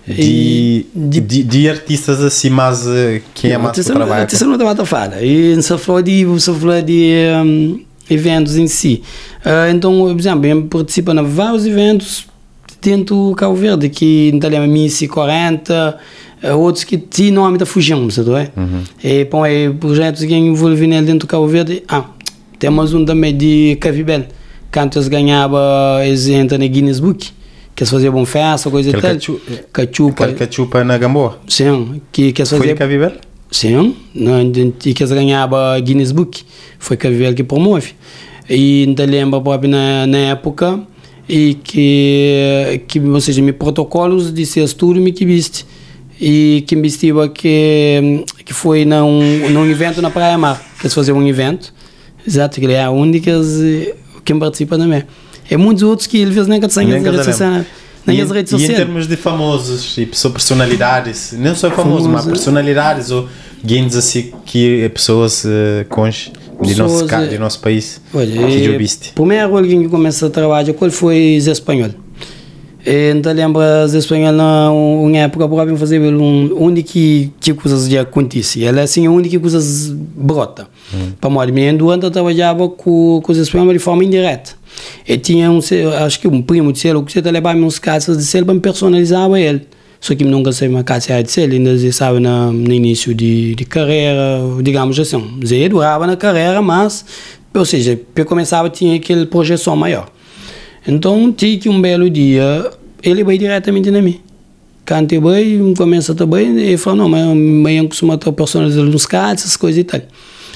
De, de, de, de artistas assim, mais que é mais o trabalho. Artista não está a falar, e não se fala de, se fala de um, eventos em si. Uh, então, por exemplo, eu participo em vários eventos dentro do Cabo Verde, que não lembra Missi quarenta, outros que tinham nome da fugião, sabe? Uhum. E bom, é projetos que envolvem dentro do Cabo Verde. Ah, temos um também de Cavibel, quando eles ganhavam, eles entram na Guinness Book, que eles faziam bom festa, coisa e tal. Cachupa. Aquele cachupa na Gamboa? Sim. Que, que eles faziam... Foi de Cavibel? Sim, e que eles ganhavam Guinness Book, foi Cavibel que promove. E não lembro próprio na, na época, e que, que ou seja, me protocolos de ser tudo me que viste e que me vestiva que que foi num num evento na Praia Mar, que eles faziam um evento, exato, que é a única que participa também. É muitos outros que eles nem que têm nas redes sociais. E, redes e em termos de famosos e personalidades, não só famosos, mas personalidades ou games assim que pessoas uh, conche de nosso, de nosso país, olha, que já viste? Primeiro alguém que começa a trabalhar, qual foi Zé Espanhol? Então lembra Zé Espanhol na uma época para fazer um onde que que coisas já acontecem, ela assim onde que coisas brota. Hum. Para morrer, me enquanto eu trabalhava com com Zé Espanhol de forma indireta. E tinha um, acho que um primo de selo que você levava uns caixas de selo para personalizar ele. Só que nunca sei uma caixa de selo, ainda estava no, no início de, de carreira, digamos assim. Zé durava na carreira, mas, ou seja, para começar tinha aquele projeção maior. Então, tinha que um belo dia, ele veio diretamente na mim. Quando eu veio, começa também, ele falou, não, mas eu costumo personalizar uns caixas, coisas e tal.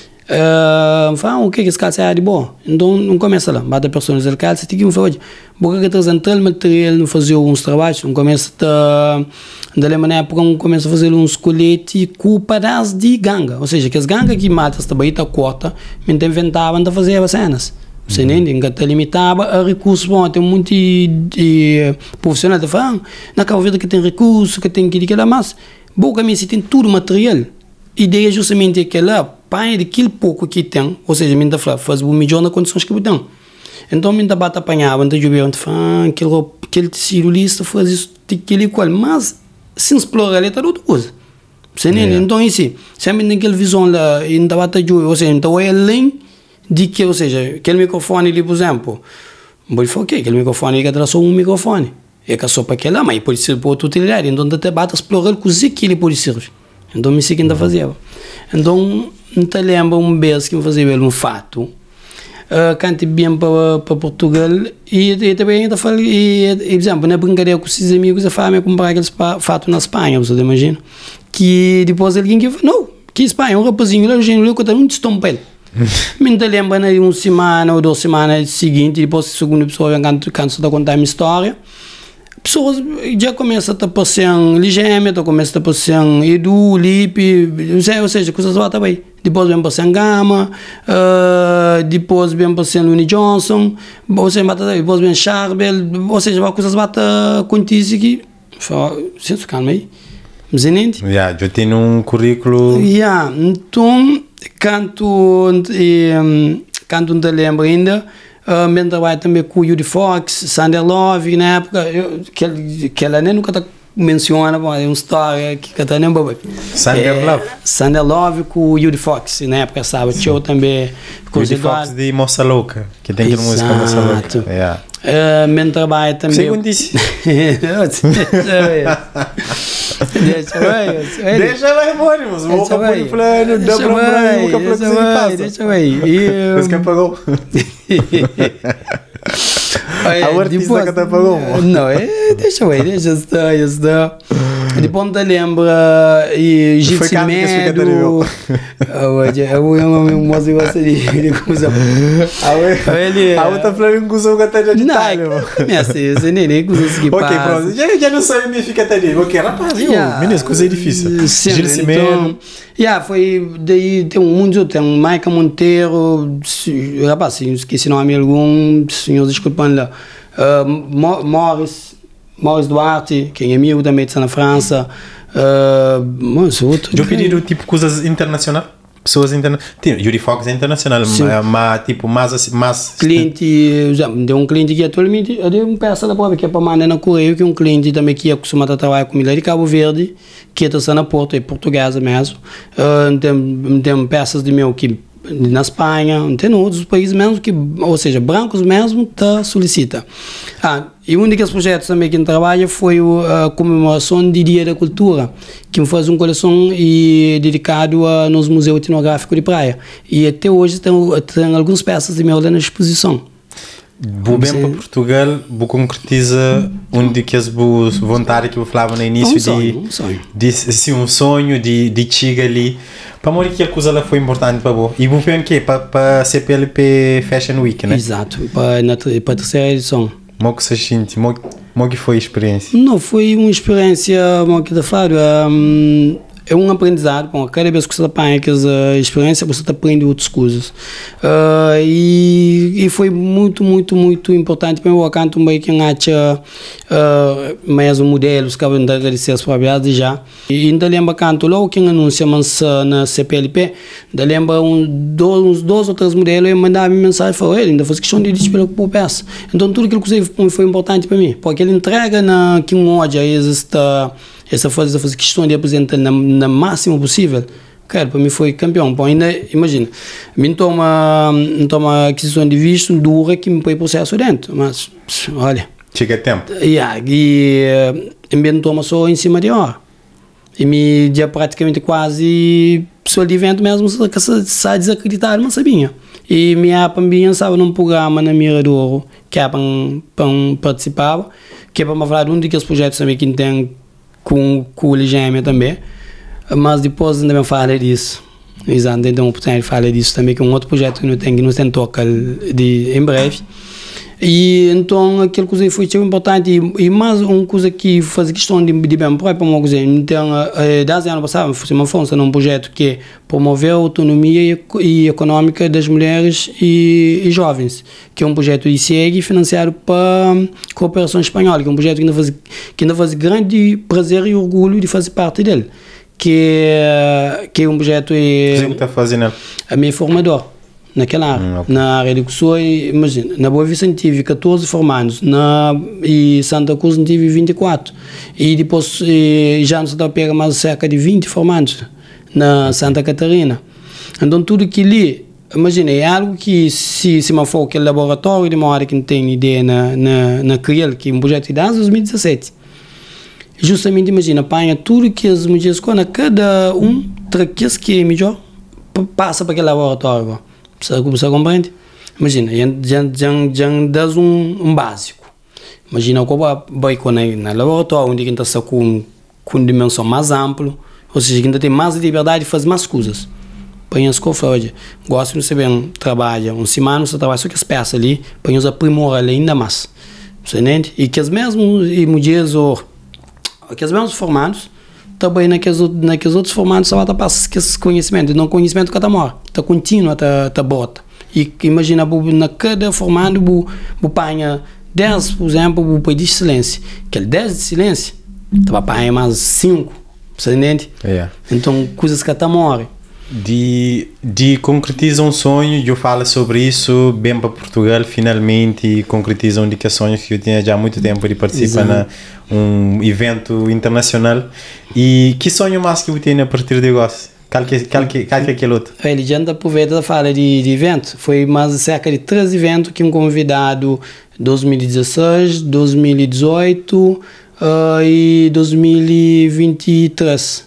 Uh, fala, o que é que esse calça é de bom? Então não começa lá, bate a personalizar o calça, tem que me falar, porque que traz aquele material, não fazer uns trabalhos, não começa a da na época não começa a fazer uns coletes com pedaços de ganga, ou seja, que as gangas que matam também está corta, me inventavam de fazer as cenas. Você entende? Uhum. Que limitava a recursos bons, tem um monte de, de profissionais que falam, na Cabo Verde que tem recursos, que tem que aquela massa, boca me se tem tudo material. Ideia justamente aquela, pai daquele pouco que tem, ou seja, me dá falar, faz o melhor nas condições que eu tenho. Então, me dá bata apanhava, me dá jubeu, me fala, aquele, aquele cirurista faz isso, aquele qual, mas se explorar ele, está outra coisa. Você entende? Então, isso, sempre tem aquela visão lá, ainda bata jubeu, ou seja, então é além de que, ou seja, aquele microfone ali, por exemplo, vou falar, ok, aquele microfone ele é só um microfone, é que só para aquele lá, mas pode ser para outra utilidade, então até bata explorar o que ele pode servir. Então, me sei que ainda fazia. Então, não te lembro um vez que me fazia um fato. Uh, cantei bem para Portugal e, e também ainda falei, e, por exemplo, na brincadeira com esses amigos, eu falei, comprar aqueles fatos na Espanha, você imagina? Que depois alguém que falou, não, que Espanha, um rapazinho lá, o gênero, que está muito estompel. Me te lembro, né, uma semana ou duas semanas seguinte, depois a segunda pessoa, quando, quando você está contando a minha história, pessoas já começam a passar Ligêmea, começam a passar Edu, Lipe, ou seja, coisas lá também. Depois vem passar Gama, uh, depois vem passar Looney Johnson, ou seja, depois vem Charbel, ou seja, coisas lá acontecem que, sem calma aí, mas é nem. Já, já tem um currículo. Já, então, quando quando não te lembro ainda, Uh, meu trabalho também com o Judy Fox, Sander Love, na época, eu, que, que ela nem nunca tá menciona, bom, é uma história que está nem boa. Sander é, Love? Sander Love com o Judy Fox, na época, sabe? Tinha também com o Judy Fox de Moça Louca, que tem aquela música Moça Louca. Yeah. Uh, meu trabalho também. Segundo disse. Deixa vai, deixa vai, Mônimos. Vou para o plano, dá para o plano, nunca para fazer. Deixa vai. Mas que apagou? A artista que te apagou? Não, é, deixa vai, deixa estar, está. Depois te lembra e Gitsi Medo. Eu não me mostro você de coisa. Ele a outra para mim coisa que até de Itália. Me assim, você nem nem coisa que passa. OK, pronto. Já já não sabe me fica até ali. OK, rapaz, viu? Meninas, coisa difícil. Gitsi Medo. Yeah, foi daí tem um mundo, tem um Maica Monteiro, rapaz, esqueci nome algum, senhores desculpem lá. Uh, Morris, Morris Duarte, que é amigo também está na França. Uh, mas outro. Eu pedi tipo coisas internacionais, pessoas internacionais. Yuri Fox é internacional, mas tipo mais mais. Cliente, já deu um cliente que atualmente eu dei um peça da prova que é para mandar na Correio, que é um cliente também que é acostumado a trabalhar com milhares de Cabo Verde, que está na Porto, é portuguesa mesmo. Uh, tem, tem peças de meu que na Espanha, tem outros países mesmo que, ou seja, brancos mesmo, tá solicita. Ah, e um dos projetos também que trabalha foi a comemoração de Dia da Cultura, que faz uma coleção e dedicado a nos museus etnográficos de praia. E até hoje tem, tem algumas peças de meu lá na exposição. Vou bem para Portugal, vou concretiza um de que as vontades que eu falava no início, um sonho, de, um sonho. de sim, um sonho de de chegar ali. Para morrer que a coisa lá foi importante para você. E vou ver o quê? Para para C P L P Fashion Week, né? Exato, para na para a terceira edição. Como que você sente? Como que foi a experiência? Não, foi uma experiência, como que eu falo, um, é um aprendizado. Bom, cada vez que você apanha aquela experiência, você aprende outras coisas. Uh, e, e foi muito, muito, muito importante para eu canto também que acha uh, mais um modelo, os cabos de agradecer as propriedades já. E ainda lembra canto logo que anuncia na C P L P, ainda lembra um, dois, uns dois ou três modelos e mandava -me mensagem e falou, ele ainda faz questão de despedir por peça. Então tudo aquilo que foi, foi importante para mim, porque ele entrega na que um ódio esta essa fase fazer questão de apresentar na, na máximo possível. Cara, para mim foi campeão. Bom, ainda imagina, me toma toma aquisição de visto dura que me põe processo dentro, mas olha, chega tempo. Yeah, e em vez de toma só em cima de hora. E me dia praticamente quase pessoal de evento mesmo que sai desacreditado, mas sabia. E me também estava num programa na Miradouro que é para participar, que é para me falar de um daqueles projetos também que tem com, com o Ligêmea também, mas depois ainda me fala disso. Exato, então oportunidade de falar disso também, que é um outro projeto que não tem, que não tem toca de, em breve. E então aquela coisa foi muito importante e, e mais uma coisa que faz questão de, de bem para uma coisa. Então, desde o ano passado, foi uma força num projeto que é promover a autonomia e, e econômica das mulheres e, e jovens, que é um projeto I C E G financiado para Cooperação Espanhola, que é um projeto que ainda faz, que ainda faz grande prazer e orgulho de fazer parte dele, que é, que é um projeto é, que está fazendo a minha formador naquela área, hum, okay. Na área de curso, imagina, na Boa Vista tive catorze formandos, na e Santa Cruz tive vinte e quatro, e depois e, já não se dá pega mais cerca de vinte formandos na Santa Catarina. Então tudo que li, imagina, é algo que se se me for aquele laboratório de uma área que não tem ideia na na na Criel, que é um projeto de dois mil e dezessete. Justamente imagina, apanha tudo que as mulheres quando cada um traqueis que é melhor passa para aquele laboratório. Você, você compreende? Imagina, já, já, já das um, um básico. Imagina como vai com na laboratório, onde a gente está com, com dimensão mais ampla, ou seja, a gente tem mais liberdade de fazer mais coisas. Põe as coisas, gosto de saber, trabalha, um semana você trabalha só que as peças ali, põe os aprimorar ainda mais. Você entende? E que as mesmas mulheres, ou que os mesmos formados, também naqueles, naqueles outros formatos só está passando esse conhecimento, não conhecimento que está mora, está contínuo, está tá bota. E imagina, na cada formado, você apanha dez, por exemplo, você pede silêncio. Aquele dez de silêncio, você apanha mais cinco, você entende? Yeah. Então, coisas que está mora. De, de concretiza um sonho, eu falo sobre isso, bem para Portugal finalmente, e concretiza um dos sonhos que eu tinha já há muito tempo de participar na um evento internacional. E que sonho mais que eu tenho a partir de agora? Qual que, qual que, qual que é aquele outro? Ele já aproveita a fala de, de evento, foi mais cerca de três eventos que um convidado dois mil e dezesseis, dois mil e dezoito uh, e dois mil e vinte e três.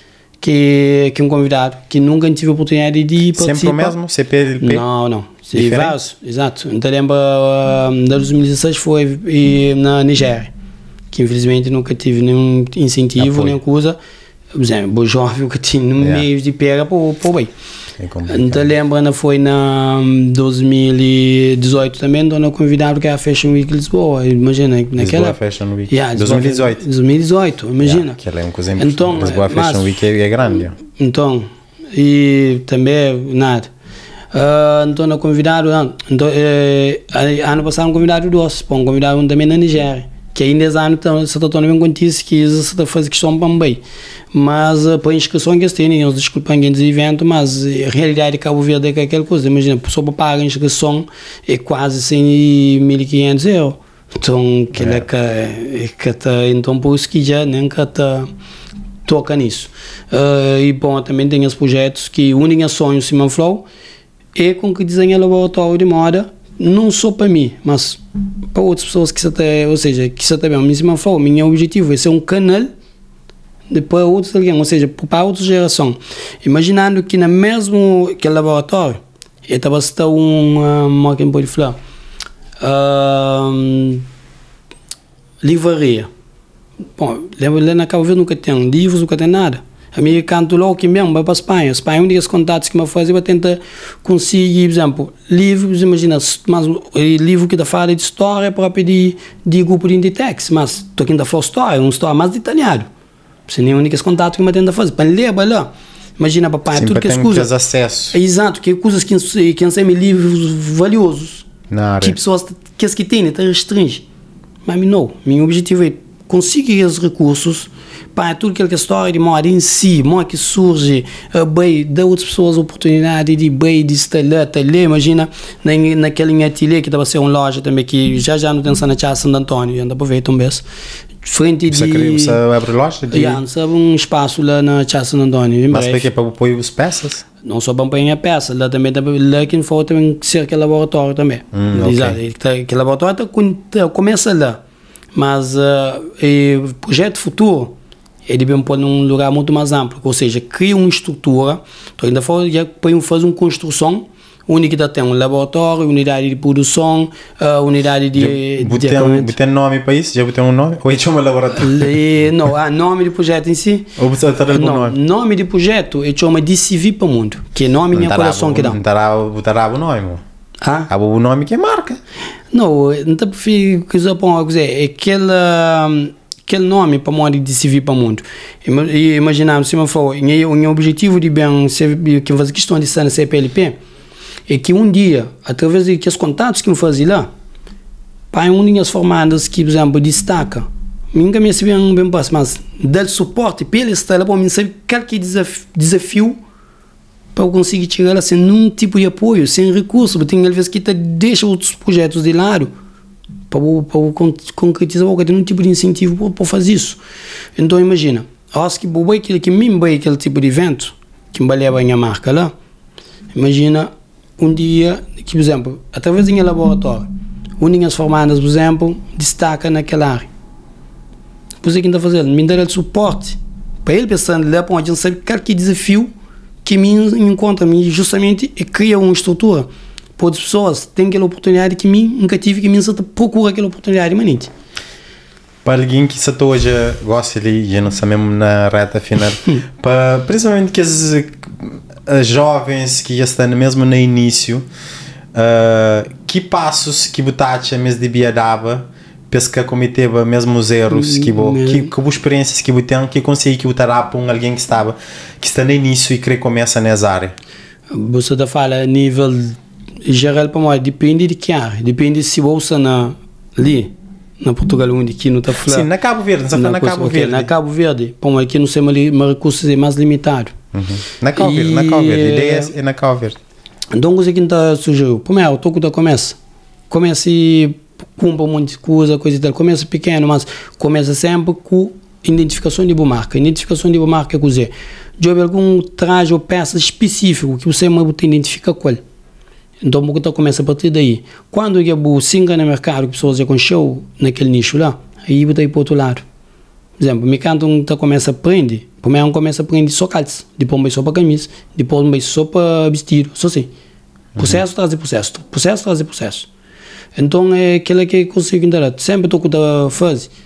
Que, que um convidado que nunca tive a oportunidade de participar. Sempre o mesmo? C P L P? Não, não. Vários, exato. Então lembra, uh, em dois mil e dezesseis foi e, na Nigéria, que infelizmente nunca tive nenhum incentivo, apoio. nem coisa. Por exemplo, o jovem que tinha no Yeah. meio de pega para o bem. É complicado. Então lembra, foi na dois mil e dezoito também, onde eu convidado que é a Fashion Week Lisboa. Imagina, naquela. Lisboa Fashion Week. Yeah, dois mil e dezoito. dois mil e dezoito, imagina. Yeah, que ela é uma coisa Então, importante. Lisboa Fashion mas- Week é, é grande. yeah. Então, e também, nada. Uh, então, eu convidado, não, então, eh, ano passado, um convidado doce, um convidado um também na Nigéria, que ainda esse ano se está também acontece que se está fazendo questão também. Mas uh, para a inscrição que eles têm, eles desculpam quem diz evento, mas a realidade de Cabo Verde é que é aquela coisa. Imagina, só para pagar a inscrição é quase cem mil e quinhentos euros. Então, que é. que, é que tá, então, por isso que já nem que tá, toca nisso. Uh, e bom, também tem os projetos que unem a sonho Simon Flow e com que desenha laboratório de moda, não só para mim, mas para outras pessoas que se até, ou seja, que se até bem, o Simon Flow, meu objetivo é ser um canal de para outros alguém, ou seja, para outra geração. Imaginando que na mesmo que laboratório, eu estava a estar um, uma quem pode falar, uh, livraria. Bom, lá na Cabo Verde nunca tem livros, nunca tem nada. A minha canto logo que mesmo vai para a Espanha. A Espanha é um dos contatos que me fazem para tentar conseguir, por exemplo, livros, imagina, mas livro que da fala de história para pedir de grupo de Inditex, mas estou aqui da falar história, uma história mais detalhada. Isso é o único contato que me tenta fazer. Para ler, para lá. Imagina, papai, Sim, tudo que as coisas. acesso. É exato, que coisas que que são livros valiosos. Na área. Que pessoas que as que têm, está restringe. Mas não, meu objetivo é conseguir os recursos para tudo aquilo que a história de moda em si, moda que surge, uh, bem, dá outras pessoas a oportunidade de bem, de estar lá, estar lá, imagina, na, naquele ateliê que estava a ser uma loja também, que já já não tem na Chá Santo Antônio, anda para ver também, frente de... Você, queria, você abre loja? De... Yeah, sabe um espaço lá na Chá Santo Antônio, em Mas breve. para quê? Para apoiar as peças? Não só para apanhar peça, lá também, lá que for também ser aquele laboratório também. Hum, Exato, okay. aquele laboratório tá, começa lá, mas uh, o projeto futuro ele vem pôr num lugar muito mais amplo, ou seja, cria uma estrutura, então ainda for, já faz uma construção, onde que tem um laboratório, unidade de produção, uh, unidade de... Tem um nome para isso? Já tem um nome? Ou é um laboratório? Le, não, o nome do projeto em si? Ou você está dando não, nome? nome do projeto é chama D C V para o mundo, que é nome minha coração que dá. Não estará o nome, mano. Ah? Há o nome que é marca. Não, não está prefiro que eu ponha é aquele, aquele nome para modo de se vir para o mundo. Imaginamos, se eu for, o objetivo de bem que faz questão de estar na C P L P é que um dia, através de que os contatos que eu fazia lá, para um das formadas que, por exemplo, destaca, nunca me sabia um bem passo, mas dar suporte para ele estar lá, para mim saber qualquer desafio, desafio para eu conseguir chegar lá sem nenhum tipo de apoio, sem recurso, porque tem às vezes que deixa outros projetos de lado para eu, para eu concretizar, porque tem um tipo de incentivo para, para fazer isso. Então imagina, acho que o que que me vai aquele tipo de evento que me leva a minha marca lá, imagina um dia que, por exemplo, através do laboratório, unhas formadas, por exemplo, destaca naquela área. Por isso que está fazendo, me dá suporte para ele pensando lá para onde sabe qualquer desafio que me encontra me justamente e cria uma estrutura para as pessoas têm aquela oportunidade que me nunca tive, que me procura aquela oportunidade manite. Para alguém que se hoje gosta ali, já não sei mesmo na reta final, para principalmente que as, as jovens que já estão mesmo no início, uh, que passos que botaste mesmo de biadaba, penso que cometeva mesmo os erros, que bo, que, que boas experiências que eu tenho, que consegui que botará para um alguém que estava que está no início e que começa nessa área. Você está falando a nível geral para mim, depende de que área, depende se você na ali na Portugal onde que não está falando. Sim, na Cabo Verde, não está falando na Cabo okay, Verde. Na Cabo Verde, para mim aqui não sei mais recursos é mais limitado. Uhum. Na Cabo Verde, na Cabo Verde, a ideia é na Cabo Verde. Então você que está sugeriu, para mim, o toco da começa, começa e cumpre um monte de coisa, coisa e tal, começa pequeno, mas começa sempre com identificação de boa marca. Identificação de boa marca é dizer, de algum traje ou peça específico que você identifica com ele. Então, você começa a partir daí. Quando você se engana no mercado, que pessoas já conheceu naquele nicho lá, aí você vai para o outro lado. Por exemplo, me canto um começa a aprender, primeiro começa a aprender só calças, depois vai só para camisa, depois vai só para vestido, só assim. Processo traz processo, processo traz processo. Então, é aquilo que eu consigo entender. Sempre estou a fazer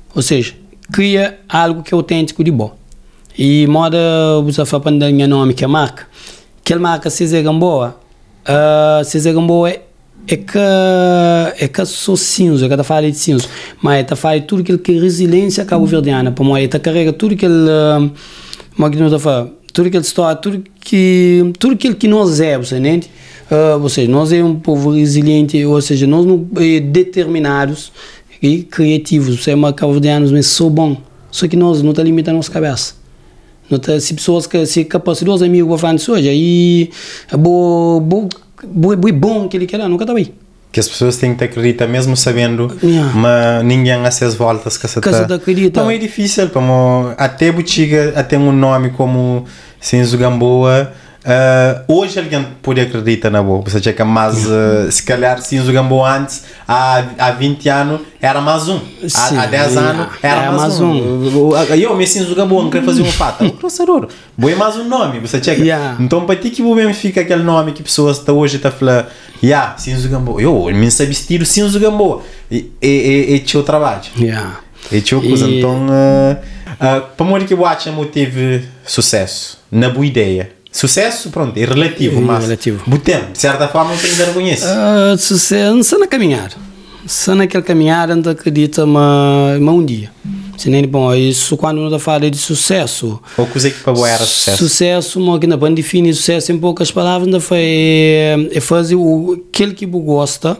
Ou seja, cria algo que é autêntico de bom. E moda, você fala para dar nome que é marca. Aquela marca, se é boa, uh, se é boa, é que é que só cinza, é que tá falando de cinza, mas tá falando tudo aquilo que é resiliência cabo-verdiana, para mim, tá carrega tudo aquele, uh, como que não tá falando, tudo aquele história, tudo que tudo aquilo que nós é, você entende? Uh, ou seja, nós é um povo resiliente, ou seja, nós não é determinados e criativos, você é uma cabo-verdianos, mas sou bom, só que nós não tá limitando a nossa cabeça. Não tá, se pessoas que se capacitados amigos vão falar isso hoje, aí é bom, bom, bom, bom que ele quer, nunca está bem. Que as pessoas têm que acreditar mesmo sabendo, yeah. Mas ninguém a essas voltas que você está. Acredita. Então é difícil, como até botiga, até um nome como Cinzo Gamboa. Uh, hoje alguém pode acreditar na boa, você checa, mas uh, se calhar Cinzo Gamboa antes, há, há vinte anos, era mais um. Sim, há, há dez anos, era, era mais, mais um. um. Eu, me Cinzo Gamboa, não quero fazer um fato. Processador, boi mais um nome, você checa. Yeah. Então, para ti que mesmo fica aquele nome que pessoas tá hoje estão falando, yeah, Cinzo Gamboa. Eu, me sabe estilo Cinzo Gamboa. E é o trabalho. Yeah. É teu coisa. E... Então, uh, uh, para morrer que o Atchamo teve sucesso, na boa ideia. Sucesso, pronto, é relativo, é mas relativo. Butem, de certa forma não tem vergonha. Uh, sucesso, não sei na caminhar. Só naquele caminhar, não acredita, mas um dia. Se nem bom, isso quando não fala de sucesso. Ou coisa que para boa era sucesso. Sucesso, mas que não pode definir sucesso em poucas palavras, não foi é fazer o aquele que você gosta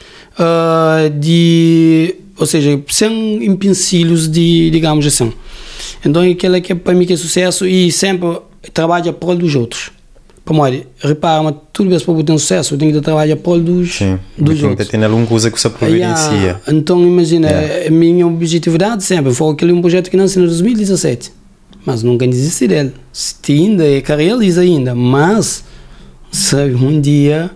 uh, de, ou seja, sem empecilhos de, digamos assim. Então aquele que para mim que é sucesso e sempre trabalha por dos outros. Para mim, repara, mas tudo bem para ter um sucesso, eu tenho que trabalhar por dos, Sim, dos outros. Tem alguma coisa que você providencia. Yeah. Então, imagina, yeah. A minha objetividade sempre foi aquele um projeto que nasceu em dois mil e dezassete, mas nunca desisti dele. Se ainda é que realiza ainda, mas, sabe, um dia,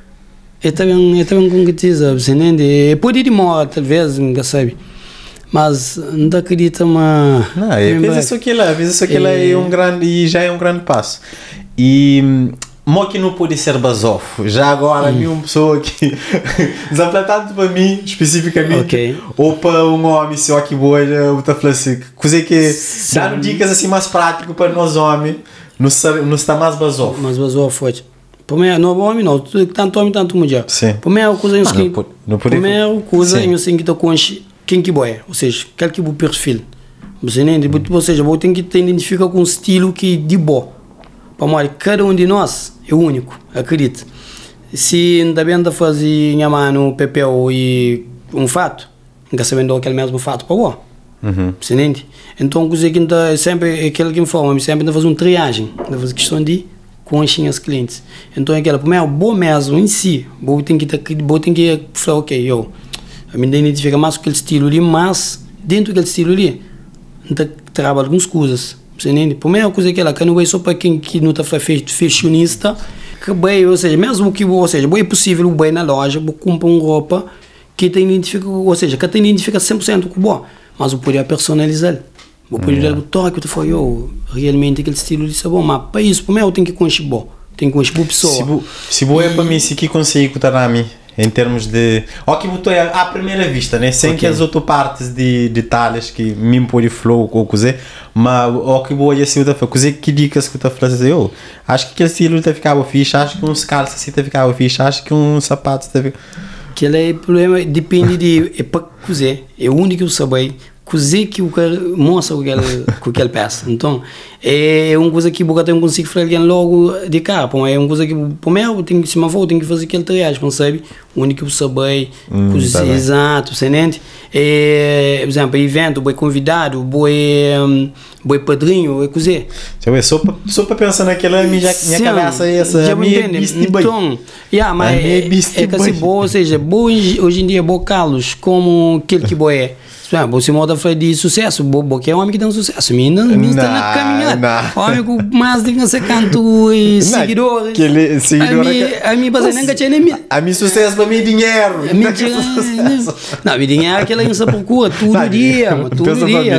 eu também, eu também concretizo, você entende? Pode ir de moda, talvez, nunca sabe. Mas não acredita, mas... Não, é, fez isso aqui lá, fez isso aqui lá e, é um grande, e já é um grande passo. E mo que não pode ser basofo, já agora hum. uma pessoa que desaplantado para mim, especificamente, okay. Ou para um homem só que boa, eu estou falando assim, coisa que dá dicas assim mais práticas para nós homens, não está mais basofo. Mais basofo, hoje. Para mim, não homem não, tanto homem, tanto mulher. Sim. Para mim é uma coisa em que... Não pode... Para mim é uma coisa em que estou com quem que é, ou seja, qual que é o perfil. Você entende? Hum. Ou seja, eu tenho que te identificar com um estilo que de bom. Para mim, cada um de nós é único, acredito. Se ainda bem de fazer minha mano, papel e um fato, nunca sabendo aquele mesmo fato para o uhum. Você entende? Então, coisa que é sempre aquele que me informa, sempre de fazer uma triagem, de fazer questão de conhecer os clientes. Então, aquela, para mim, é bom mesmo em si. Eu tenho que, eu tenho que falar, ok, eu, a mim identifica mais com aquele estilo ali, mas dentro daquele estilo ali, não trabalho algumas coisas. Você entende? Por mim é uma coisa que ela não é só para quem que não está fashionista, que bem, ou seja, mesmo que, ou seja, é possível o bem na loja, vou comprar uma roupa que te identifica, ou seja, que te identifica cem por cento com o bom, mas eu poderia personalizar. Eu poderia dar o toque, eu falei, eu realmente aquele estilo de sabor, mas para isso, por mim eu tenho que conhecer bom, tenho que conhecer boa pessoa. Se boa é para mim, se que consigo estar na mim. Em termos de... Ó que botou à primeira vista, né? Sem okay. Que as outras partes de detalhes que me pôr de flow ou coisa, mas ó que boa e assim, coisa que dicas que eu estou falando assim, eu acho que aquele estilo está ficava fixe, acho que uns calças assim está ficava fixe, acho que um sapato está ficava... Aquele problema depende de... É para cozer, é o único que eu sabia, cozer que o cara mostra com aquela, com aquela peça. Então, é uma coisa que eu não consigo fazer logo de cá. É uma coisa que, por mim, eu tenho que, se me for, eu tenho que fazer aquele triagem, não sabe? O único que eu sabia, hum, tá exato, você entende? É, por exemplo, evento, boi convidado, boi, um, boi padrinho, é cozer. Só para só para pensar naquela, minha, minha Sim, cabeça é essa, já minha então, yeah, mas é, é que assim, boa, ou seja, boa, hoje em dia, boa Carlos, como aquele que boi é. Ah, você moda foi de sucesso, bobo que é um homem que tem um sucesso, menina, menina está na caminhada, homem com mais de você canto e seguidor, aquele seguidor, a mim base nunca tinha nem a mim sucesso para mim dinheiro, a mim dinheiro, não, me dinheiro aquele não se procura todo dia, todo dia,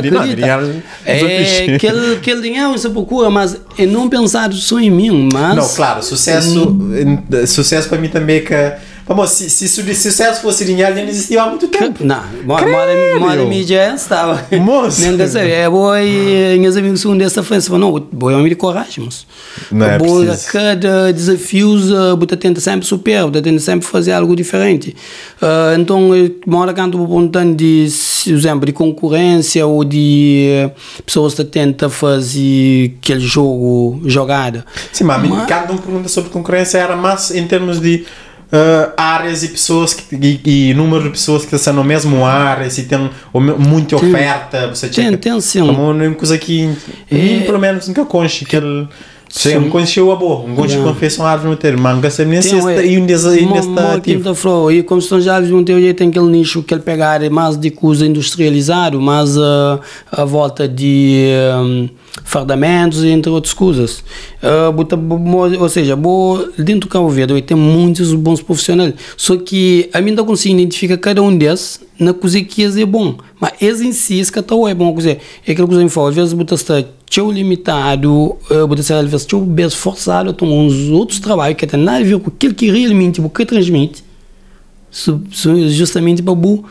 é aquele aquele dinheiro não se procura, mas é não pensar só em mim, mas não, claro, sucesso, sucesso para mim também que Vamos, se, se, se o sucesso fosse dinheiro, já não existia há muito tempo. Não, mora mídia estava. Moço. Nem que sei, é boa e meus amigos são dessa fase, não, boa é uma de coragem, mas. Não é boa, preciso. cada desafio, você tenta sempre superar, você tenta sempre fazer algo diferente. Uh, então, mora canto por ponto de, por exemplo, de concorrência ou de uh, pessoas que tentam fazer aquele jogo, jogada. Sim, mas, mas... cada um pergunta sobre concorrência era mais em termos de uh, áreas e pessoas que, e, e número de pessoas que estão no mesmo área, se tem muita tem, oferta, você tem, tem sim. Como uma coisa que é, pelo menos nunca conche que ele sim, um concheu a boa, um concheu com feição árvore no ter, manga sempre nesse e um desse e nesse ativo. E como estão já no teu jeito tem aquele nicho que ele pegar mais de coisa industrializado, mais uh, a volta de um, fardamentos e entre outras coisas. Uh, bota, ou seja, bo, dentro do Cabo Verde tem muitos bons profissionais, só que a mim não consigo identificar cada um desses na coisa que é bom, mas esse em si, esse que é bom, é aquela coisa que fala, às vezes você está tão limitado, você está às vezes tão bem esforçado a tomar uns outros trabalhos que tem nada a ver com aquilo que realmente você transmite, justamente para você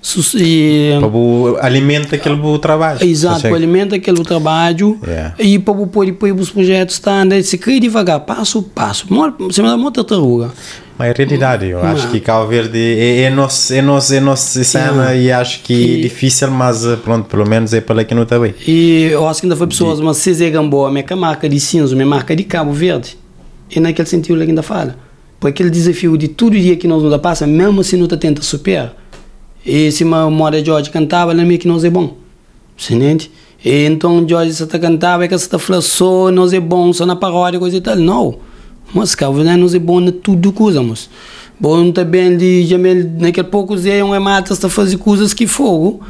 para o alimenta aquele trabalho. Exato, para alimenta aquele trabalho yeah. E para o pôr os projetos estar se cria devagar, passo a passo, se me dá muita tartaruga. Mas é realidade, eu acho que Cabo Verde é, é nosso, é nosso, é nossa cena e acho que e, é difícil, mas pronto, pelo menos é para lá que não está bem. E eu acho que ainda foi pessoas, mas se é Gamboa, minha marca de cinza, minha marca de Cabo Verde, e naquele sentido que ainda fala, por aquele desafio de todo dia que nós não passa, mesmo se não está tenta superar. E se uma moda Jorge cantava, ela meio que nós é bom, entende? E então Jorge se está cantava, é que se está falando só nós é bom, só na paródia, coisa e tal, não. Mas Cabo Verde nós é bom na tudo coisa, mas bom também de Jamel, naquele pouco Zé, um é mata, está a fazer coisas que fogo.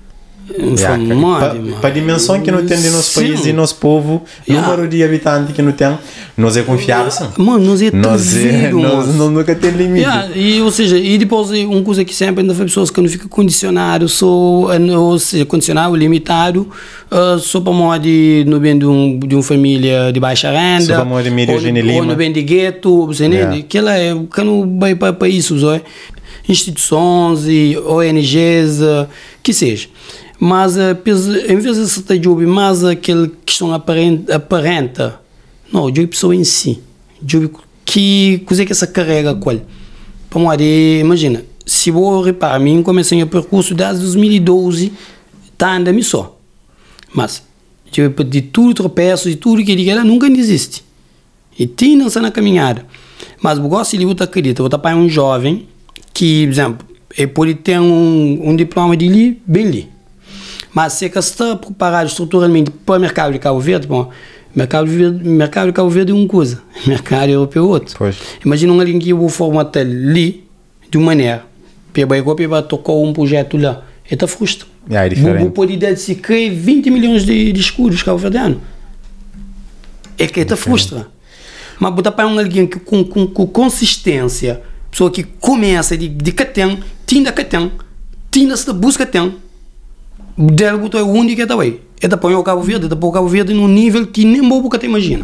Yeah, para a dimensão que não tem de nosso sim. país e nosso povo, yeah. número de habitantes que não tem, nós é confiável, sim. Mano, nós é nós, é, nós, nós nunca tem limite. Yeah. E, ou seja, e depois uma coisa que sempre ainda foi pessoas que não ficam condicionados, só, ou seja, condicionado, limitado, uh, só para modo de no bem de, um, de uma família de baixa renda, só para modo de Mírio Genelima, ou no bem de gueto, você yeah. que ela é, que não vai para, para isso, é? Instituições e O N Gs, uh, que seja. Mas em vez de ser job mais aquele questão aparenta, aparenta não, o job pessoa em si, job que coisa que essa carrega qual, para uma imagina, se vou reparar, mim comecei o percurso desde dois mil e doze, tá andando só, mas tipo, de tudo tropeço, de tudo que diga, ela nunca desiste, e tem dança na caminhada, mas eu gosto de você acredita, você para um jovem que, por exemplo, ele pode ter um, um diploma de li, bem li. Mas se você está preparado estruturalmente para o mercado de Cabo Verde, bom, mercado de, mercado de Cabo Verde é uma coisa, mercado europeu é outra. Pois. Imagina alguém que eu formato ali de uma maneira, para tocar um projeto lá, ele está frustrado. É diferente. Você pode dar se criar vinte milhões de, de escudos cabo-verdianos. É que ele está frustrado. Mas botar para alguém que com, com, com consistência, pessoa que começa de, de catém, tinda catém, tinda se busca catém, dele botou o único que está aí. Ele põe o Cabo Verde, ele põe o Cabo Verde num nível que nem bobo que te imagina.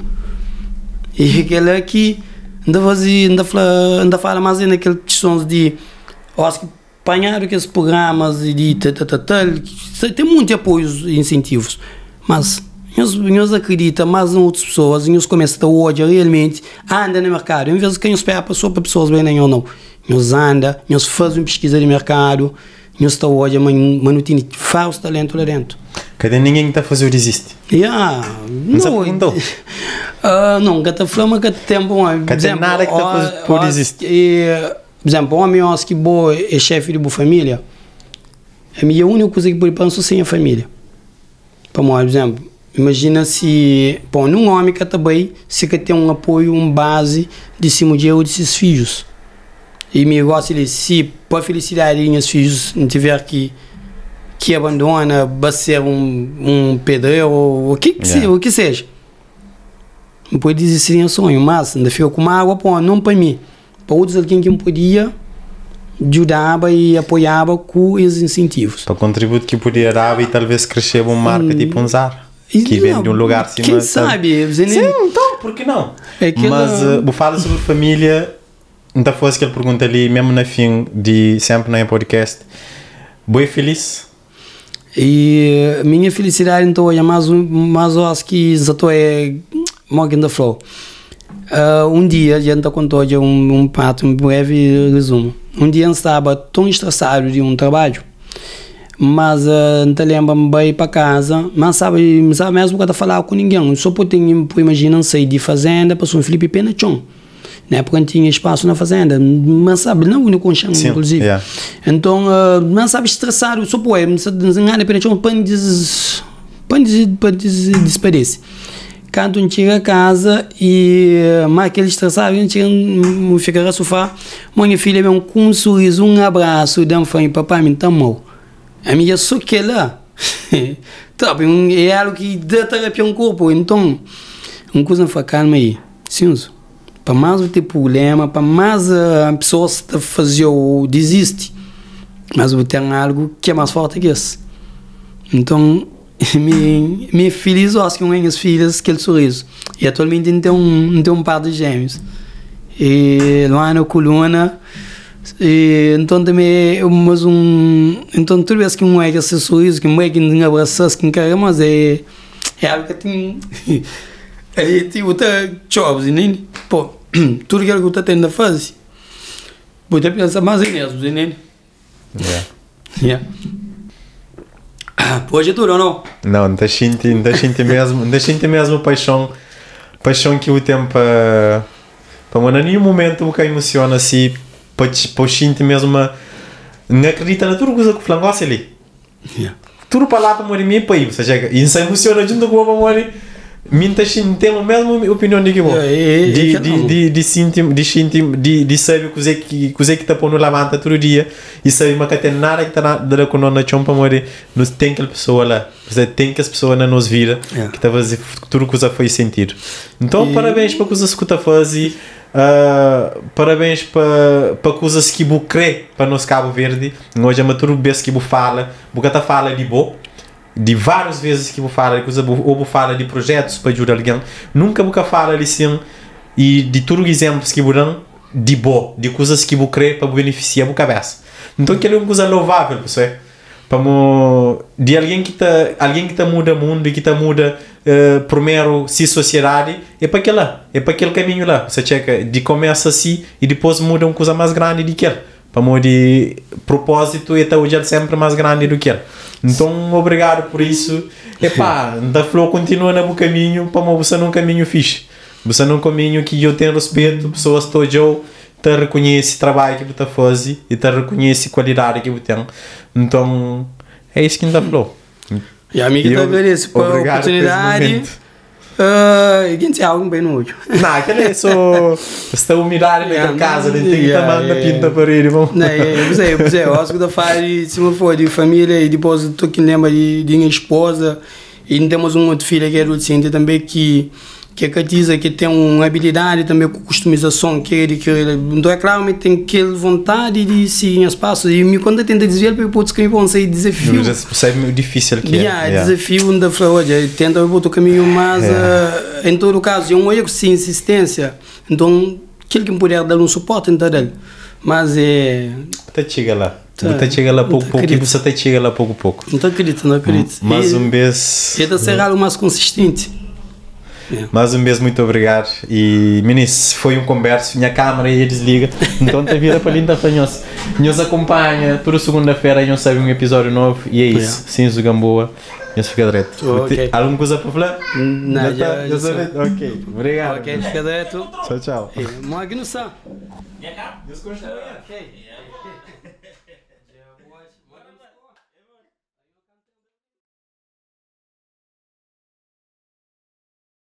E aquele é que ainda fazia, ainda fala, ainda fala mais naquelas questões de, eu acho que apanhar aqueles programas de tal, tem muitos apoios e incentivos, mas nós acreditamos mais em outras pessoas, nós começamos a hoje realmente anda no mercado, em vez de quem espera só para pessoas bem nem ou não, nós anda, nós fazemos pesquisa de mercado, nós está hoje, mas não tem falso talento lá dentro. Cadê ninguém está a fazer o desiste? Yeah, não se perguntou? Uh, não, cada flama, cada tempo, cadê nada que está a fazer por desiste? Por exemplo, um homem acho que boa é chefe de boa família, a minha única coisa que pode pensar sem a família. Para por exemplo, imagina se, bom, num homem que está bem, se que tem um apoio, um base de cima de eu desses filhos. E me gosta de se para felicidade de meus filhos não tiver que que abandona, vai ser um, um pedreiro ou o que, que yeah. se, o que seja. Não pode dizer seria um sonho, mas ainda fica com uma água, pô, não para mim. Para outros alguém que me podia ajudava e apoiava com esses incentivos. Para o contributo que podia dar e talvez crescer uma marca hum, tipo um Zara. Que vem de um lugar acima. Quem sabe? Sim, então, por que não? É que mas uh, vou falar sobre família. então fosse que ele pergunta ali, mesmo na fim de sempre na podcast, boi feliz? E minha felicidade então é mais um, mais eu acho que zato é morgen da flow. Uh, um dia, a gente contou de um, um pato, um breve resumo. Um dia eu estava tão estressado de um trabalho, mas uh, não te lembro bem para casa, mas sabe, sabe mesmo que eu falar com ninguém, só por imaginar sair de fazenda, passou um Felipe Pena chão. Na época não tinha espaço na fazenda, mas sabe, não no conchão, inclusive. Yeah. Então, uh, mas sabe, estressado, só por aí, não há de pena chão, para desaparecer. Quando eu chego a casa e mais aquele estressado, eu chego, fico no sofá, minha filha vem com um sorriso, um abraço, dá um fã, papai, me tá mal. A minha só que lá, é algo que dá terapia no corpo, então, uma coisa não foi calma aí, sim, para mais o ter problema, para mais a pessoa fazer ou desiste, mas eu tenho algo que é mais forte que isso. Então, me, me feliz, eu acho que minhas filhas, aquele sorriso. E atualmente não tem um, não tem um par de gêmeos. E lá na coluna, e, então também, mas um, então toda vez que um é esse sorriso, que um é que não abraçasse, que encara, mas é, é algo que tem, é tipo, tá jobs, né? Pô, tudo que eu estou tendo a fazer, vou ter que pensar mais em isso, né? Yeah. Yeah. Hoje é tudo ou não? Não, não sinto, não sinto mesmo, não sinto mesmo paixão, paixão que eu tenho para, para mano, nenhum momento que emociona assim, para para sentir mesmo, não acredita na tudo coisa que o flangosse ali. Yeah. Tudo para lá para morrer meio país, você chega, e isso emociona junto com o para morrer. Minta tem a mesma opinião de que vou de de de de sentir de sentir de de saber que que que que tá pondo levanta todo dia e sabe mas que tem nada que tá da com nós na chão para morrer nos tem aquela pessoa lá você tem que as pessoas na nos vida yeah. que tá fazer tudo coisa foi sentido então e... parabéns para coisas que tá fazer uh, parabéns para para coisas que bu crê para nós Cabo Verde hoje é maturo bes que bu fala bu tá fala de bo de várias vezes que vou falar de ou vou falar de projetos para ajudar alguém nunca vou falar de sim e de todos os exemplos que vou dar de boa de coisas que vou crer para beneficiar a cabeça então aquilo é uma coisa louvável pessoal para mo de alguém que tá alguém que tá muda o mundo e que tá muda uh, primeiro se sociedade é para aquela é para aquele caminho lá você checa de começa assim e depois muda uma coisa mais grande do que ele para mo de propósito e tá hoje sempre mais grande do que ele então, obrigado por isso. Epá, da Flor continua no caminho, para você num caminho fixe. Você num caminho que eu tenho respeito, pessoas que eu te reconhece o trabalho que você faz e te reconhece a qualidade que você tem. Então, é isso que da Flor. E a amiga te agradece pela oportunidade. Uh, quem tem algo bem no olho. Não, aquele é só. Está umidade naquela casa, ele tem que tomar na pinta para ele. Não, eu sei, eu sei. Eu acho que eu falo, se não for de família, e depois eu estou aqui lembra de, de minha esposa, e temos um outro filho que é docente também, que que é catiza, que tem uma habilidade também com customização, que ele, que ele, então é claro, mas tem aquela vontade de seguir os passos, e me quando eu tento desviar, eu posso escrever um desafio. Você percebe o difícil que yeah, é. Yeah. Desafio onde foi hoje, tenta eu botar o caminho, mas yeah. uh, em todo caso, é um erro sem insistência, então aquele que me puder dar um suporte, então dele, mas é... Até chega lá. Você chega lá pouco pouco e você até chega lá pouco pouco. Não acredito, não acredito. Mais um beijo. É de ser algo mais consistente. Yeah. Mais um beijo, muito obrigado. E, meninos, foi um converso. Minha câmera aí desliga. Então, te vira para linda para nós. Nos acompanha toda segunda-feira. Nós sabe um episódio novo. E é isso. Yeah. Cinzo Gamboa. Nós fica direto. Oh, okay. Alguma coisa para falar? Não, já, já, já ok. Obrigado. Ok, fica direto. Tchau, tchau. Mo aqui no sal. Deus continue.